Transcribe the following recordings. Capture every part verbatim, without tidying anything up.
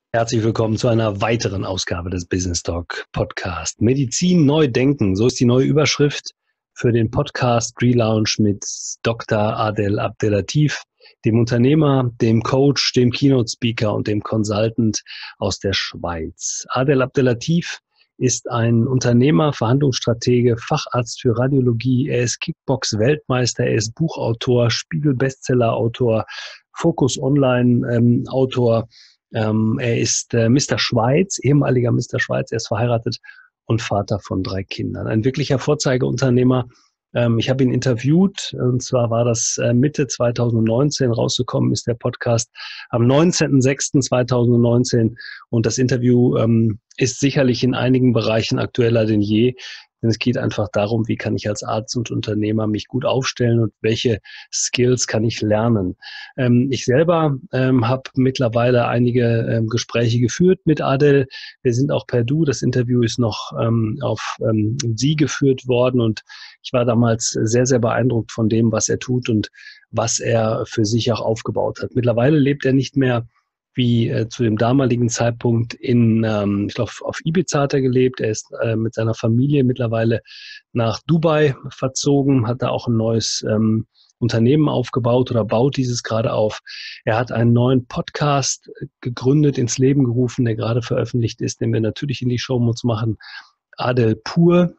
Herzlich willkommen zu einer weiteren Ausgabe des Business Talk Podcast. Medizin neu denken, so ist die neue Überschrift für den Podcast Relaunch mit Doktor Adel Abdelatif, dem Unternehmer, dem Coach, dem Keynote Speaker und dem Consultant aus der Schweiz. Adel Abdelatif ist ein Unternehmer, Verhandlungsstratege, Facharzt für Radiologie. Er ist Kickbox-Weltmeister, er ist Buchautor, Spiegel-Bestseller-Autor, Focus Online-Autor. Ähm, er ist äh, Mister Schweiz, ehemaliger Mister Schweiz. Er ist verheiratet und Vater von drei Kindern. Ein wirklicher Vorzeigeunternehmer. Ähm, ich habe ihn interviewt, und zwar war das äh, Mitte zweitausendneunzehn. Rausgekommen ist der Podcast am neunzehnten sechsten zweitausendneunzehn. Und das Interview ähm, ist sicherlich in einigen Bereichen aktueller denn je. Denn es geht einfach darum, wie kann ich als Arzt und Unternehmer mich gut aufstellen und welche Skills kann ich lernen. Ähm, ich selber ähm, habe mittlerweile einige ähm, Gespräche geführt mit Adel. Wir sind auch per Du. Das Interview ist noch ähm, auf ähm, Sie geführt worden und ich war damals sehr, sehr beeindruckt von dem, was er tut und was er für sich auch aufgebaut hat. Mittlerweile lebt er nicht mehr wie äh, zu dem damaligen Zeitpunkt in, ähm, ich glaube, auf Ibiza hat er gelebt. Er ist äh, mit seiner Familie mittlerweile nach Dubai verzogen, hat da auch ein neues ähm, Unternehmen aufgebaut oder baut dieses gerade auf. Er hat einen neuen Podcast gegründet, ins Leben gerufen, der gerade veröffentlicht ist, den wir natürlich in die Shownotes machen. Adel Pur.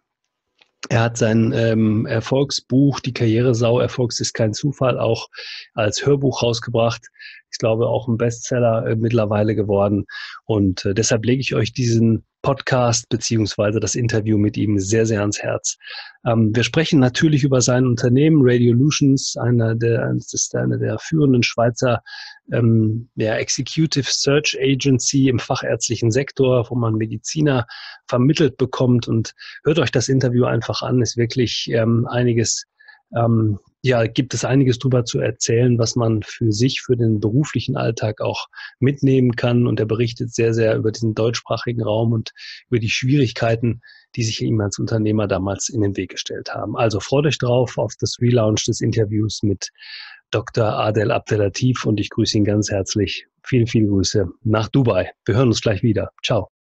Er hat sein ähm, Erfolgsbuch, Die Karrieresau, Erfolgs ist kein Zufall, auch als Hörbuch rausgebracht. Ich glaube, auch ein Bestseller äh, mittlerweile geworden. Und äh, deshalb lege ich euch diesen Podcast beziehungsweise das Interview mit ihm sehr, sehr ans Herz. Ähm, wir sprechen natürlich über sein Unternehmen, Radiolutions, einer der, das ist eine der führenden Schweizer ähm, ja, Executive Search Agency im fachärztlichen Sektor, wo man Mediziner vermittelt bekommt. Und hört euch das Interview einfach an, ist wirklich ähm, einiges, ähm, ja, gibt es einiges drüber zu erzählen, was man für sich, für den beruflichen Alltag auch mitnehmen kann. Und er berichtet sehr, sehr über diesen deutschsprachigen Raum und über die Schwierigkeiten, die sich ihm als Unternehmer damals in den Weg gestellt haben. Also freut euch drauf auf das Relaunch des Interviews mit Doktor Adel Abdelatif und ich grüße ihn ganz herzlich. Viele, viele Grüße nach Dubai. Wir hören uns gleich wieder. Ciao.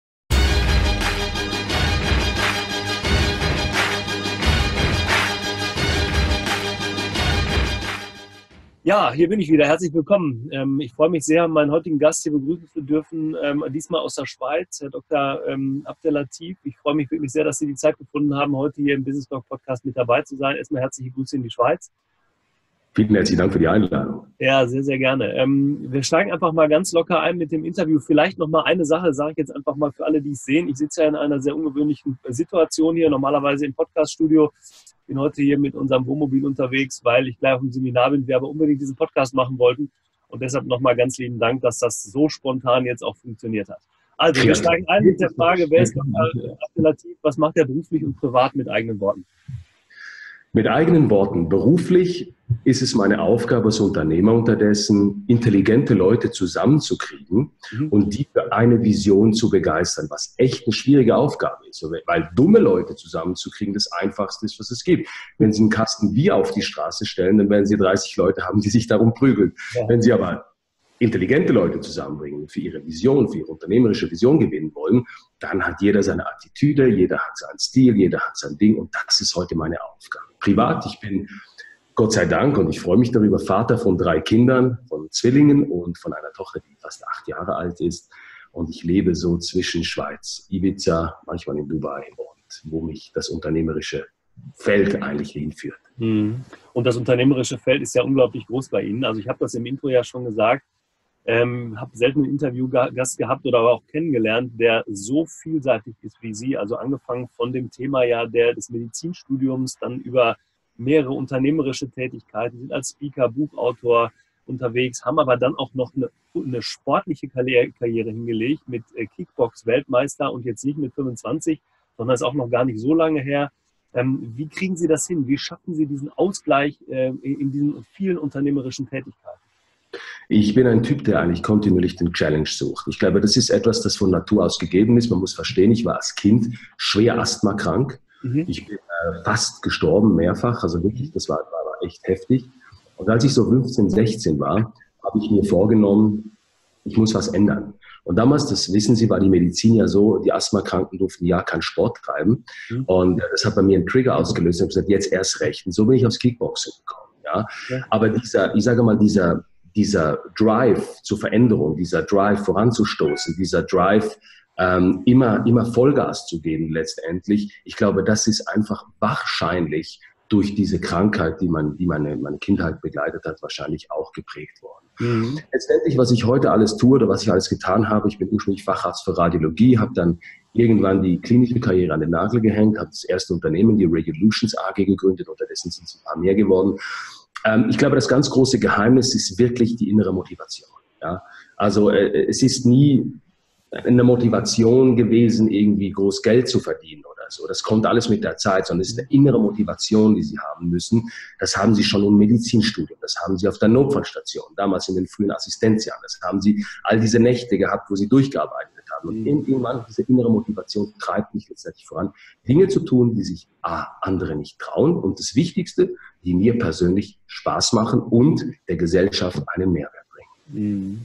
Ja, hier bin ich wieder. Herzlich willkommen. Ähm, ich freue mich sehr, meinen heutigen Gast hier begrüßen zu dürfen, ähm, diesmal aus der Schweiz, Herr Doktor Ähm, Abdelatif. Ich freue mich wirklich sehr, dass Sie die Zeit gefunden haben, heute hier im Business Talk Podcast mit dabei zu sein. Erstmal herzliche Grüße in die Schweiz. Vielen herzlichen Dank für die Einladung. Ja, sehr, sehr gerne. Ähm, wir steigen einfach mal ganz locker ein mit dem Interview. Vielleicht noch mal eine Sache, sage ich jetzt einfach mal für alle, die es sehen. Ich sitze ja in einer sehr ungewöhnlichen Situation hier, normalerweise im Podcaststudio. Ich bin heute hier mit unserem Wohnmobil unterwegs, weil ich gleich auf dem Seminar bin, wir aber unbedingt diesen Podcast machen wollten. Und deshalb nochmal ganz lieben Dank, dass das so spontan jetzt auch funktioniert hat. Also, wir steigen ein mit der Frage, wer ist Doktor Abdelatif, was macht er beruflich und privat mit eigenen Worten? Mit eigenen Worten, beruflich ist es meine Aufgabe als Unternehmer unterdessen, intelligente Leute zusammenzukriegen mhm. und die für eine Vision zu begeistern, was echt eine schwierige Aufgabe ist. Weil dumme Leute zusammenzukriegen das Einfachste ist, was es gibt. Wenn Sie einen Kasten Bier auf die Straße stellen, dann werden Sie dreißig Leute haben, die sich darum prügeln. Ja. Wenn Sie aber intelligente Leute zusammenbringen, für ihre Vision, für ihre unternehmerische Vision gewinnen wollen, dann hat jeder seine Attitüde, jeder hat seinen Stil, jeder hat sein Ding und das ist heute meine Aufgabe. Privat, ich bin Gott sei Dank und ich freue mich darüber, Vater von drei Kindern, von Zwillingen und von einer Tochter, die fast acht Jahre alt ist und ich lebe so zwischen Schweiz, Ibiza, manchmal in Dubai und wo mich das unternehmerische Feld eigentlich hinführt. Und das unternehmerische Feld ist ja unglaublich groß bei Ihnen. Also ich habe das im Intro ja schon gesagt, ähm, habe selten einen Interviewgast gehabt oder aber auch kennengelernt, der so vielseitig ist wie Sie. Also angefangen von dem Thema ja der, des Medizinstudiums, dann über mehrere unternehmerische Tätigkeiten, sind als Speaker, Buchautor unterwegs, haben aber dann auch noch eine, eine sportliche Karriere, Karriere hingelegt mit äh, Kickbox-Weltmeister und jetzt nicht mit fünfundzwanzig, sondern ist auch noch gar nicht so lange her. Ähm, wie kriegen Sie das hin? Wie schaffen Sie diesen Ausgleich äh, in diesen vielen unternehmerischen Tätigkeiten? Ich bin ein Typ, der eigentlich kontinuierlich den Challenge sucht. Ich glaube, das ist etwas, das von Natur aus gegeben ist. Man muss verstehen, ich war als Kind schwer asthmakrank. Mhm. Ich bin äh, fast gestorben, mehrfach. Also wirklich, das war, war echt heftig. Und als ich so fünfzehn, sechzehn war, habe ich mir vorgenommen, ich muss was ändern. Und damals, das wissen Sie, war die Medizin ja so, die Asthmakranken durften ja keinen Sport treiben. Mhm. Und das hat bei mir einen Trigger ausgelöst. Und ich habe gesagt, jetzt erst recht. Und so bin ich aufs Kickboxen gekommen. Ja? Ja. Aber dieser, ich sage mal, dieser, dieser Drive zur Veränderung, dieser Drive voranzustoßen, dieser Drive ähm, immer, immer Vollgas zu geben letztendlich, ich glaube, das ist einfach wahrscheinlich durch diese Krankheit, die, man, die meine, meine Kindheit begleitet hat, wahrscheinlich auch geprägt worden. Mhm. Letztendlich, was ich heute alles tue oder was ich alles getan habe, ich bin ursprünglich Facharzt für Radiologie, habe dann irgendwann die klinische Karriere an den Nagel gehängt, habe das erste Unternehmen, die Radiolutions A G, gegründet, unterdessen sind es ein paar mehr geworden. Ähm, ich glaube, das ganz große Geheimnis ist wirklich die innere Motivation. Ja? Also äh, es ist nie eine Motivation gewesen, irgendwie groß Geld zu verdienen oder so. Das kommt alles mit der Zeit, sondern es ist eine innere Motivation, die Sie haben müssen. Das haben Sie schon im Medizinstudium, das haben Sie auf der Notfallstation, damals in den frühen Assistenzjahren. Das haben Sie all diese Nächte gehabt, wo Sie durchgearbeitet haben. Und irgendwann, diese innere Motivation treibt mich letztendlich voran, Dinge zu tun, die sich A, andere nicht trauen und das Wichtigste, die mir persönlich Spaß machen und der Gesellschaft einen Mehrwert bringen. Mhm.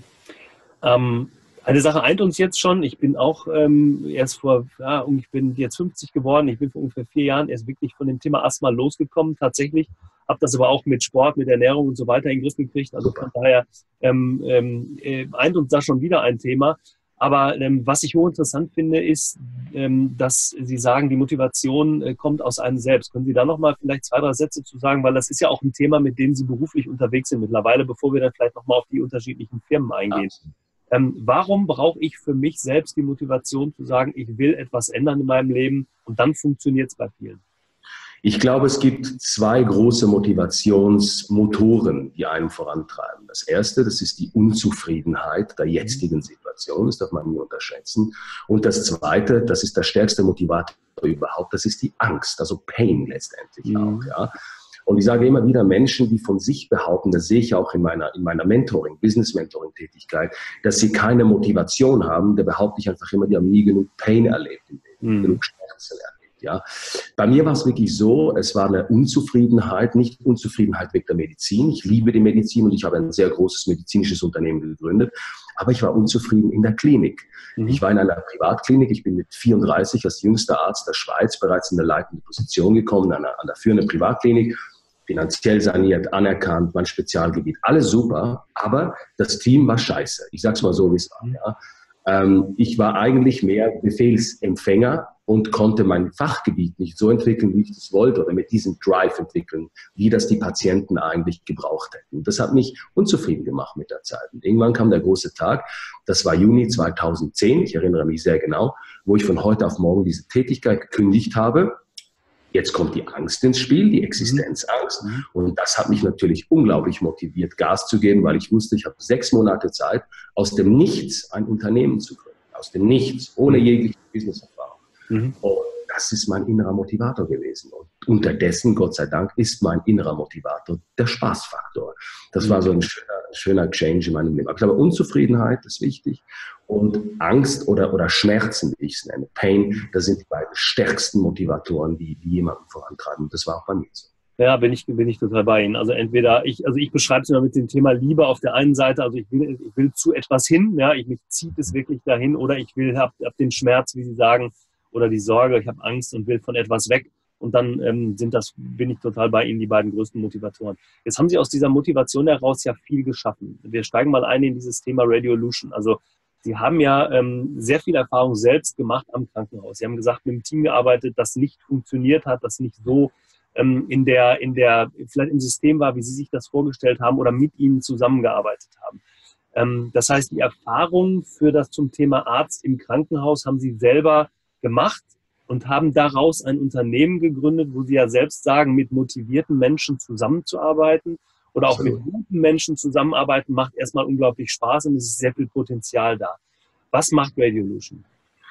Ähm Eine Sache eint uns jetzt schon. Ich bin auch ähm, erst vor, ja, ich bin jetzt fünfzig geworden. Ich bin vor ungefähr vier Jahren erst wirklich von dem Thema Asthma losgekommen, tatsächlich. Habe das aber auch mit Sport, mit Ernährung und so weiter in den Griff gekriegt. Also von daher ähm, ähm, äh, eint uns da schon wieder ein Thema. Aber ähm, was ich hochinteressant finde, ist, ähm, dass Sie sagen, die Motivation äh, kommt aus einem selbst. Können Sie da nochmal vielleicht zwei, drei Sätze zu sagen? Weil das ist ja auch ein Thema, mit dem Sie beruflich unterwegs sind mittlerweile, bevor wir dann vielleicht nochmal auf die unterschiedlichen Firmen eingehen. Absolut. Ähm, warum brauche ich für mich selbst die Motivation zu sagen, ich will etwas ändern in meinem Leben und dann funktioniert es bei vielen? Ich glaube, es gibt zwei große Motivationsmotoren, die einen vorantreiben. Das erste, das ist die Unzufriedenheit der jetzigen Situation, das darf man nie unterschätzen. Und das zweite, das ist der stärkste Motivator überhaupt, das ist die Angst, also Pain letztendlich mhm. auch, ja. Und ich sage immer wieder, Menschen, die von sich behaupten, das sehe ich auch in meiner, in meiner Mentoring, Business-Mentoring-Tätigkeit, dass sie keine Motivation haben, da behaupte ich einfach immer, die haben nie genug Pain erlebt im Leben, mm. genug Schmerzen erlebt. Ja. Bei mir war es wirklich so, es war eine Unzufriedenheit, nicht Unzufriedenheit wegen der Medizin. Ich liebe die Medizin und ich habe ein sehr großes medizinisches Unternehmen gegründet, aber ich war unzufrieden in der Klinik. Mhm. Ich war in einer Privatklinik, ich bin mit vierunddreißig als jüngster Arzt der Schweiz bereits in der leitende Position gekommen, an, an der führenden Privatklinik. Finanziell saniert, anerkannt, mein Spezialgebiet, alles super, aber das Team war scheiße. Ich sag's mal so, wie es war. Ja. Ähm, ich war eigentlich mehr Befehlsempfänger und konnte mein Fachgebiet nicht so entwickeln, wie ich das wollte, oder mit diesem Drive entwickeln, wie das die Patienten eigentlich gebraucht hätten. Das hat mich unzufrieden gemacht mit der Zeit. Und irgendwann kam der große Tag, das war Juni zweitausendzehn, ich erinnere mich sehr genau, wo ich von heute auf morgen diese Tätigkeit gekündigt habe. Jetzt kommt die Angst ins Spiel, die Existenzangst. Mhm. Und das hat mich natürlich unglaublich motiviert, Gas zu geben, weil ich wusste, ich habe sechs Monate Zeit, aus dem Nichts ein Unternehmen zu gründen. Aus dem Nichts, ohne jegliche Businesserfahrung. Mhm. Und das ist mein innerer Motivator gewesen. Und unterdessen, Gott sei Dank, ist mein innerer Motivator der Spaßfaktor. Das mhm. war so ein schöner, schöner Change in meinem Leben. Ich glaube, Unzufriedenheit ist wichtig. Und Angst oder, oder Schmerzen, wie ich es nenne, Pain, das sind die beiden stärksten Motivatoren, die, die jemanden vorantreiben. Das war auch bei mir so. Ja, bin ich, bin ich total bei Ihnen. Also entweder ich, also ich beschreibe es immer mit dem Thema Liebe auf der einen Seite, also ich will, ich will zu etwas hin, ja, ich, mich zieht es wirklich dahin, oder ich will, hab, hab den Schmerz, wie Sie sagen, oder die Sorge, ich habe Angst und will von etwas weg. Und dann ähm, sind das, bin ich total bei Ihnen, die beiden größten Motivatoren. Jetzt haben Sie aus dieser Motivation heraus ja viel geschaffen. Wir steigen mal ein in dieses Thema Radiolution. Also Sie haben ja ähm, sehr viel Erfahrung selbst gemacht am Krankenhaus. Sie haben gesagt, mit einem Team gearbeitet, das nicht funktioniert hat, das nicht so ähm, in der, in der, vielleicht im System war, wie Sie sich das vorgestellt haben oder mit Ihnen zusammengearbeitet haben. Ähm, das heißt, die Erfahrung für das zum Thema Arzt im Krankenhaus haben Sie selber gemacht und haben daraus ein Unternehmen gegründet, wo Sie ja selbst sagen, mit motivierten Menschen zusammenzuarbeiten oder auch Absolut. Mit guten Menschen zusammenarbeiten, macht erstmal unglaublich Spaß und es ist sehr viel Potenzial da. Was macht Radiolution?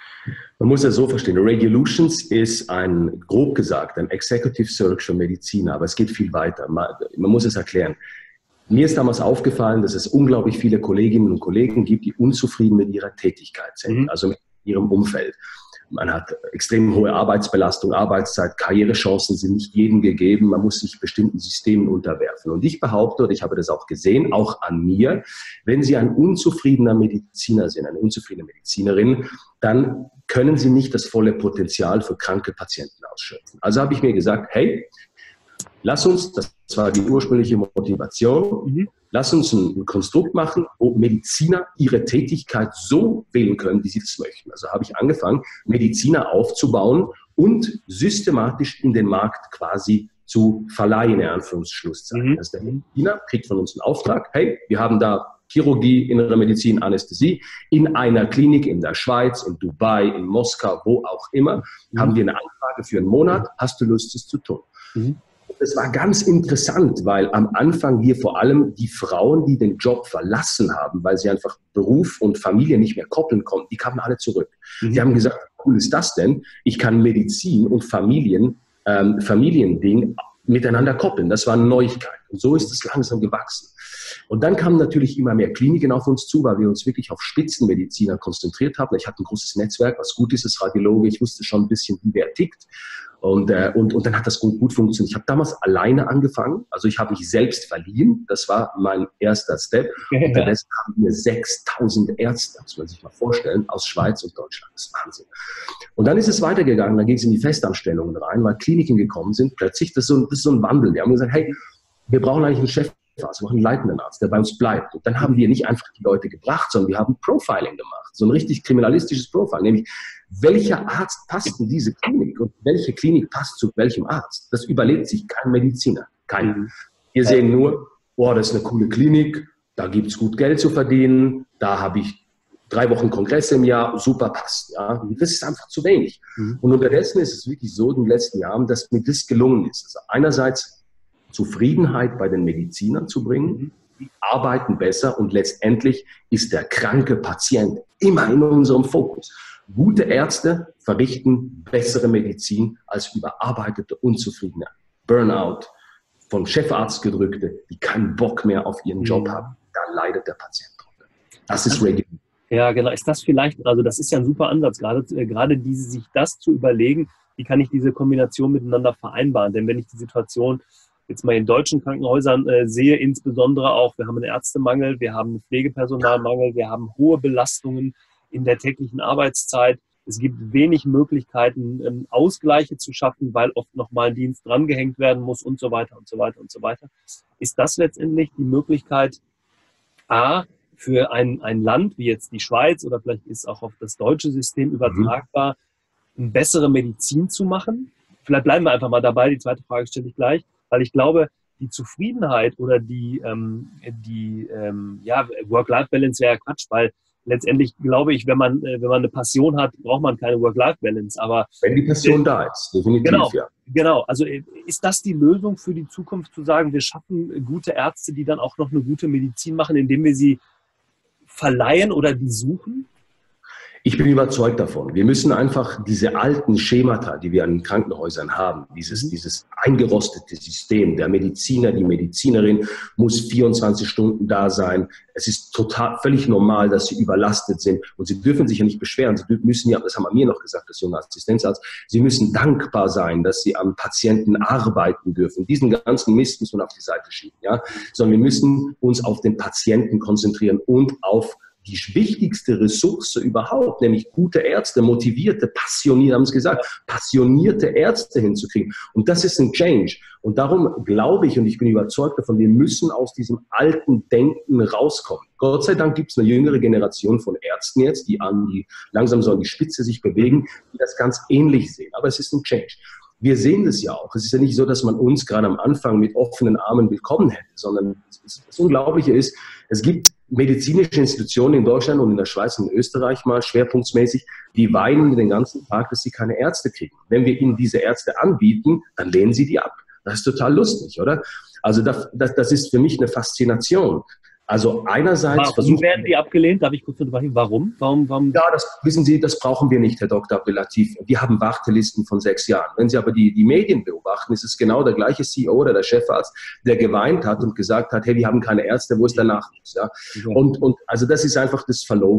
Man muss ja so verstehen, Radiolutions ist ein, grob gesagt, ein Executive Search für Mediziner, aber es geht viel weiter. Man, man muss es erklären. Mir ist damals aufgefallen, dass es unglaublich viele Kolleginnen und Kollegen gibt, die unzufrieden mit ihrer Tätigkeit sind, mhm. also mit ihrem Umfeld. man hat extrem hohe Arbeitsbelastung, Arbeitszeit, Karrierechancen sind nicht jedem gegeben. Man muss sich bestimmten Systemen unterwerfen. Und ich behaupte, und ich habe das auch gesehen, auch an mir, wenn Sie ein unzufriedener Mediziner sind, eine unzufriedene Medizinerin, dann können Sie nicht das volle Potenzial für kranke Patienten ausschöpfen. Also habe ich mir gesagt, hey, lass uns, das war die ursprüngliche Motivation, mhm. lass uns ein, ein Konstrukt machen, wo Mediziner ihre Tätigkeit so wählen können, wie sie das möchten. Also habe ich angefangen, Mediziner aufzubauen und systematisch in den Markt quasi zu verleihen, in Anführungsschlusszeichen. Mhm. Also der Mediziner kriegt von uns einen Auftrag, hey, wir haben da Chirurgie, Innere Medizin, Anästhesie in einer Klinik in der Schweiz, in Dubai, in Moskau, wo auch immer, mhm. haben wir eine Anfrage für einen Monat, hast du Lust, es zu tun? Mhm. Das war ganz interessant, weil am Anfang wir vor allem die Frauen, die den Job verlassen haben, weil sie einfach Beruf und Familie nicht mehr koppeln konnten, die kamen alle zurück. Mhm. Die haben gesagt, wie cool ist das denn? Ich kann Medizin und Familien, ähm, Familiending miteinander koppeln. Das war eine Neuigkeit. Und so ist es langsam gewachsen. Und dann kamen natürlich immer mehr Kliniken auf uns zu, weil wir uns wirklich auf Spitzenmediziner konzentriert haben. Ich hatte ein großes Netzwerk, was gut ist als Radiologe. Ich wusste schon ein bisschen, wie wer tickt. Und, äh, und, und dann hat das gut, gut funktioniert. Ich habe damals alleine angefangen. Also ich habe mich selbst verliehen. Das war mein erster Step. Ja. Unterdessen haben wir sechstausend Ärzte, das muss man sich mal vorstellen, aus Schweiz und Deutschland. Das ist Wahnsinn. Und dann ist es weitergegangen. Dann ging es in die Festanstellungen rein, weil Kliniken gekommen sind. Plötzlich, das ist so, das ist so ein Wandel. Wir haben gesagt, hey, wir brauchen eigentlich einen Chef. Also einen leitenden Arzt, der bei uns bleibt. Und dann haben wir nicht einfach die Leute gebracht, sondern wir haben Profiling gemacht. So ein richtig kriminalistisches Profiling. Nämlich, welcher Arzt passt in diese Klinik und welche Klinik passt zu welchem Arzt? Das überlegt sich kein Mediziner. Keiner. Wir sehen nur, boah, das ist eine coole Klinik, da gibt es gut Geld zu verdienen, da habe ich drei Wochen Kongresse im Jahr, super, passt. Ja? Das ist einfach zu wenig. Mhm. Und unterdessen ist es wirklich so in den letzten Jahren, dass mir das gelungen ist. Also einerseits Zufriedenheit bei den Medizinern zu bringen, die arbeiten besser und letztendlich ist der kranke Patient immer in unserem Fokus. Gute Ärzte verrichten bessere Medizin als überarbeitete, unzufriedene Burnout, von Chefarzt gedrückte, die keinen Bock mehr auf ihren Job haben. Da leidet der Patient drunter. Das ist Regulierung. Ja, genau. Ist das vielleicht, also das ist ja ein super Ansatz, gerade, gerade diese, sich das zu überlegen, wie kann ich diese Kombination miteinander vereinbaren? Denn wenn ich die Situation jetzt mal in deutschen Krankenhäusern äh, sehe, insbesondere auch, wir haben einen Ärztemangel, wir haben einen Pflegepersonalmangel, wir haben hohe Belastungen in der täglichen Arbeitszeit. Es gibt wenig Möglichkeiten, ähm, Ausgleiche zu schaffen, weil oft nochmal ein Dienst drangehängt werden muss und so weiter und so weiter und so weiter. Ist das letztendlich die Möglichkeit, A, für ein, ein Land wie jetzt die Schweiz oder vielleicht ist auch auf das deutsche System übertragbar, eine bessere Medizin zu machen? Vielleicht bleiben wir einfach mal dabei, die zweite Frage stelle ich gleich. Weil ich glaube, die Zufriedenheit oder die, ähm, die ähm, ja, Work-Life-Balance wäre ja Quatsch, weil letztendlich glaube ich, wenn man, äh, wenn man eine Passion hat, braucht man keine Work-Life-Balance. Aber wenn die Passion äh, da ist, definitiv, genau, ja. Genau, also äh, ist das die Lösung für die Zukunft, zu sagen, wir schaffen gute Ärzte, die dann auch noch eine gute Medizin machen, indem wir sie verleihen oder die suchen? Ich bin überzeugt davon. Wir müssen einfach diese alten Schemata, die wir an den Krankenhäusern haben, dieses, dieses eingerostete System, der Mediziner, die Medizinerin muss vierundzwanzig Stunden da sein. Es ist total, völlig normal, dass sie überlastet sind und sie dürfen sich ja nicht beschweren. Sie müssen ja, das haben wir mir noch gesagt, das junge Assistenzarzt, sie müssen dankbar sein, dass sie am Patienten arbeiten dürfen. Diesen ganzen Mist muss man auf die Seite schieben, ja. Sondern wir müssen uns auf den Patienten konzentrieren und auf die wichtigste Ressource überhaupt, nämlich gute Ärzte, motivierte, passionierte, haben es gesagt, passionierte Ärzte hinzukriegen. Und das ist ein Change. Und darum glaube ich, und ich bin überzeugt davon, wir müssen aus diesem alten Denken rauskommen. Gott sei Dank gibt es eine jüngere Generation von Ärzten jetzt, die an die, langsam so an die Spitze sich bewegen, die das ganz ähnlich sehen. Aber es ist ein Change. Wir sehen das ja auch. Es ist ja nicht so, dass man uns gerade am Anfang mit offenen Armen willkommen hätte, sondern das Unglaubliche ist, es gibt medizinische Institutionen in Deutschland und in der Schweiz und in Österreich mal schwerpunktmäßig, die weinen den ganzen Tag, dass sie keine Ärzte kriegen. Wenn wir ihnen diese Ärzte anbieten, dann lehnen sie die ab. Das ist total lustig, oder? Also das, das, das ist für mich eine Faszination. Also einerseits Warum versuchen, werden die abgelehnt? Darf ich kurz unterbrechen? Warum? Warum, warum? Ja, das wissen Sie, das brauchen wir nicht, Herr Doktor Abdelatif. Wir haben Wartelisten von sechs Jahren. Wenn Sie aber die, die Medien beobachten, ist es genau der gleiche C E O oder der Chefarzt, der geweint hat und gesagt hat, hey, wir haben keine Ärzte, wo ist der Nachwuchs? Ja? Ja. Und, und also das ist einfach das Verlogen.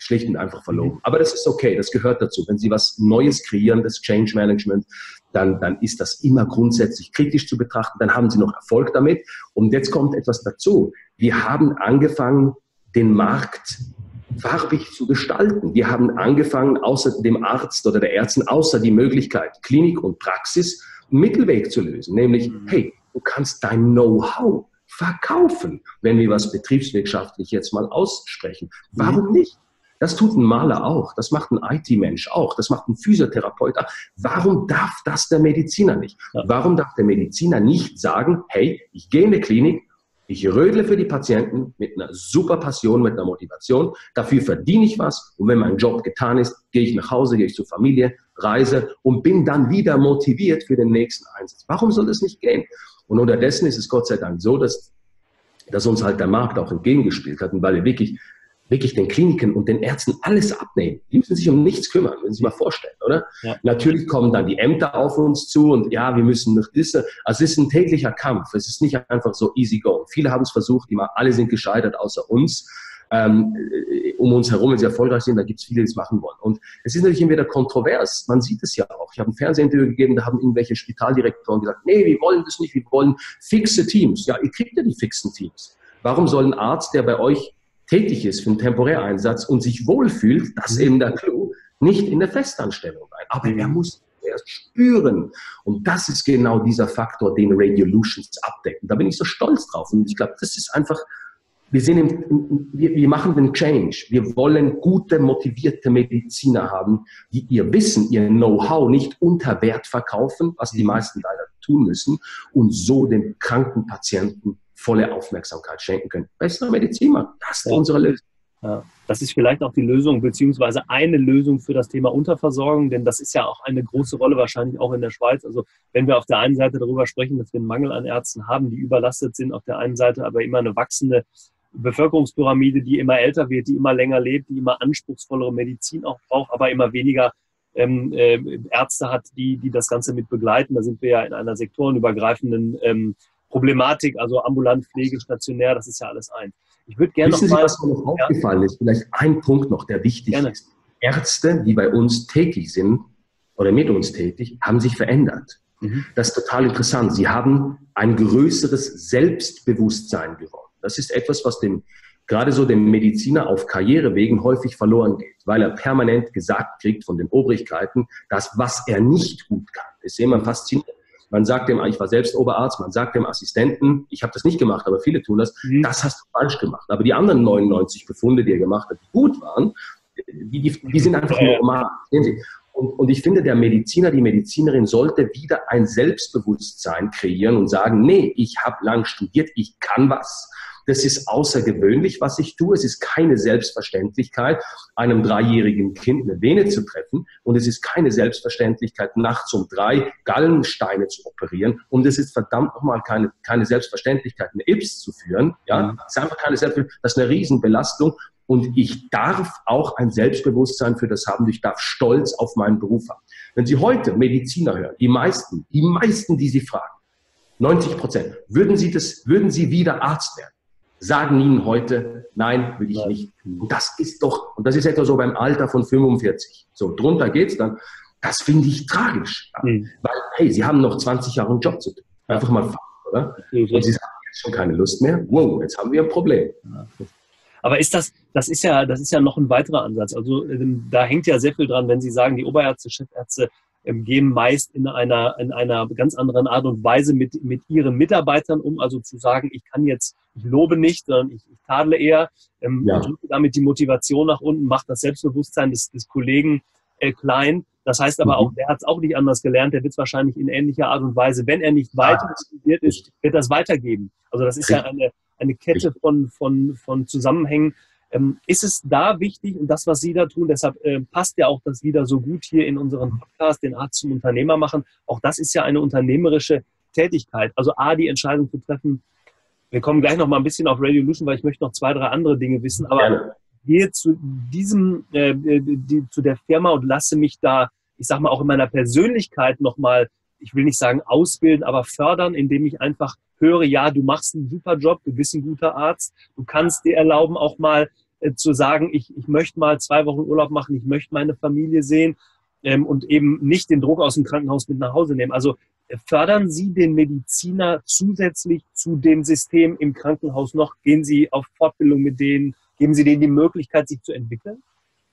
schlicht und einfach verlogen. Aber das ist okay, das gehört dazu. Wenn Sie was Neues kreieren, das Change Management, dann, dann ist das immer grundsätzlich kritisch zu betrachten. Dann haben Sie noch Erfolg damit. Und jetzt kommt etwas dazu. Wir haben angefangen, den Markt farbig zu gestalten. Wir haben angefangen, außer dem Arzt oder der Ärztin, außer die Möglichkeit, Klinik und Praxis, einen Mittelweg zu lösen. Nämlich, hey, du kannst dein Know-how verkaufen, wenn wir was betriebswirtschaftlich jetzt mal aussprechen. Warum nicht? Das tut ein Maler auch, das macht ein I T-Mensch auch, das macht ein Physiotherapeut auch. Warum darf das der Mediziner nicht? Warum darf der Mediziner nicht sagen, hey, ich gehe in die Klinik, ich rödle für die Patienten mit einer super Passion, mit einer Motivation, dafür verdiene ich was und wenn mein Job getan ist, gehe ich nach Hause, gehe ich zur Familie, reise und bin dann wieder motiviert für den nächsten Einsatz. Warum soll das nicht gehen? Und unterdessen ist es Gott sei Dank so, dass, dass uns halt der Markt auch entgegengespielt hat und weil wir wirklich wirklich den Kliniken und den Ärzten alles abnehmen. Die müssen sich um nichts kümmern, wenn Sie sich mal vorstellen, oder? Ja. Natürlich kommen dann die Ämter auf uns zu und ja, wir müssen noch das. Also es ist ein täglicher Kampf. Es ist nicht einfach so easy go. Viele haben es versucht, immer alle sind gescheitert, außer uns. Ähm, um uns herum, wenn sie erfolgreich sind, da gibt es viele, die es machen wollen. Und es ist natürlich immer wieder kontrovers. Man sieht es ja auch. Ich habe ein Fernsehinterview gegeben, da haben irgendwelche Spitaldirektoren gesagt, nee, wir wollen das nicht, wir wollen fixe Teams. Ja, ihr kriegt ja die fixen Teams. Warum soll ein Arzt, der bei euch tätig ist für einen Temporäreinsatz und sich wohlfühlt, das ist eben der Clou, nicht in der Festanstellung rein. Aber er muss erst spüren. Und das ist genau dieser Faktor, den Radiolutions abdecken. Da bin ich so stolz drauf. Und ich glaube, das ist einfach, wir, sind im, wir, wir machen den Change. Wir wollen gute, motivierte Mediziner haben, die ihr Wissen, ihr Know-how nicht unter Wert verkaufen, was die meisten leider tun müssen, und so den kranken Patienten volle Aufmerksamkeit schenken können. Bessere Medizin, das ist ja unsere Lösung. Ja, das ist vielleicht auch die Lösung, beziehungsweise eine Lösung für das Thema Unterversorgung, denn das ist ja auch eine große Rolle wahrscheinlich auch in der Schweiz. Also wenn wir auf der einen Seite darüber sprechen, dass wir einen Mangel an Ärzten haben, die überlastet sind, auf der einen Seite aber immer eine wachsende Bevölkerungspyramide, die immer älter wird, die immer länger lebt, die immer anspruchsvollere Medizin auch braucht, aber immer weniger ähm, äh, Ärzte hat, die, die das Ganze mit begleiten. Da sind wir ja in einer sektorenübergreifenden ähm, Problematik, also ambulant, Pflege, stationär, das ist ja alles eins. Ich würde gerne Wissen noch mal, Sie, was mir noch ja. aufgefallen ist? Vielleicht ein Punkt noch, der wichtig gerne. ist. Ärzte, die bei uns tätig sind oder mit uns tätig, haben sich verändert. Mhm. Das ist total interessant. Sie haben ein größeres Selbstbewusstsein gewonnen. Das ist etwas, was dem, gerade so dem Mediziner auf Karrierewegen häufig verloren geht, weil er permanent gesagt kriegt von den Obrigkeiten, dass was er nicht gut kann. Das ist immer faszinierend. Man sagt dem, ich war selbst Oberarzt, man sagt dem Assistenten, ich habe das nicht gemacht, aber viele tun das, mhm. das hast du falsch gemacht. Aber die anderen neunundneunzig Befunde, die er gemacht hat, die gut waren, die, die, die sind einfach ja. normal. Sehen Sie? Und, und ich finde, der Mediziner, die Medizinerin sollte wieder ein Selbstbewusstsein kreieren und sagen, nee, ich habe lang studiert, ich kann was. Das ist außergewöhnlich, was ich tue. Es ist keine Selbstverständlichkeit, einem dreijährigen Kind eine Vene zu treffen. Und es ist keine Selbstverständlichkeit, nachts um drei Gallensteine zu operieren. Und es ist verdammt nochmal keine, keine Selbstverständlichkeit, eine I P S zu führen. Ja, das ist einfach keine Selbstverständlichkeit. Das ist eine Riesenbelastung. Und ich darf auch ein Selbstbewusstsein für das haben. Ich darf Stolz auf meinen Beruf haben. Wenn Sie heute Mediziner hören, die meisten, die meisten, die Sie fragen, neunzig Prozent, würden Sie das, würden Sie wieder Arzt werden? Sagen Ihnen heute, nein, will ich nicht. Und das ist doch, und das ist etwa so beim Alter von fünfundvierzig. So, drunter geht's dann. Das finde ich tragisch. Mhm. Weil, hey, Sie haben noch zwanzig Jahre einen Job zu tun. Einfach mal fahren, oder? Mhm. Und Sie sagen jetzt schon keine Lust mehr. Wow, jetzt haben wir ein Problem. Aber ist das, das ist ja, das ist ja noch ein weiterer Ansatz. Also, da hängt ja sehr viel dran, wenn Sie sagen, die Oberärzte, Chefärzte, gehen meist in einer, in einer ganz anderen Art und Weise mit, mit ihren Mitarbeitern um. Also zu sagen, ich kann jetzt, ich lobe nicht, sondern ich, ich tadle eher, ähm, ja. drücke damit die Motivation nach unten, macht das Selbstbewusstsein des, des Kollegen äh, klein. Das heißt aber mhm. auch, der hat es auch nicht anders gelernt, der wird es wahrscheinlich in ähnlicher Art und Weise, wenn er nicht weiter motiviert ist, wird das weitergeben. Also das ist ja eine, eine Kette von, von, von Zusammenhängen. Ähm, ist es da wichtig und das, was Sie da tun, deshalb äh, passt ja auch das wieder so gut hier in unseren Podcast, den Arzt zum Unternehmer machen. Auch das ist ja eine unternehmerische Tätigkeit. Also A, die Entscheidung zu treffen. Wir kommen gleich noch mal ein bisschen auf Radiolution, weil ich möchte noch zwei, drei andere Dinge wissen. Aber ja. gehe zu diesem, äh, die, zu der Firma und lasse mich da, ich sag mal, auch in meiner Persönlichkeit noch mal, ich will nicht sagen ausbilden, aber fördern, indem ich einfach höre, ja, du machst einen super Job, du bist ein guter Arzt, du kannst dir erlauben, auch mal äh, zu sagen, ich, ich möchte mal zwei Wochen Urlaub machen, ich möchte meine Familie sehen ähm, und eben nicht den Druck aus dem Krankenhaus mit nach Hause nehmen. Also äh, fördern Sie den Mediziner zusätzlich zu dem System im Krankenhaus noch? Gehen Sie auf Fortbildung mit denen? Geben Sie denen die Möglichkeit, sich zu entwickeln?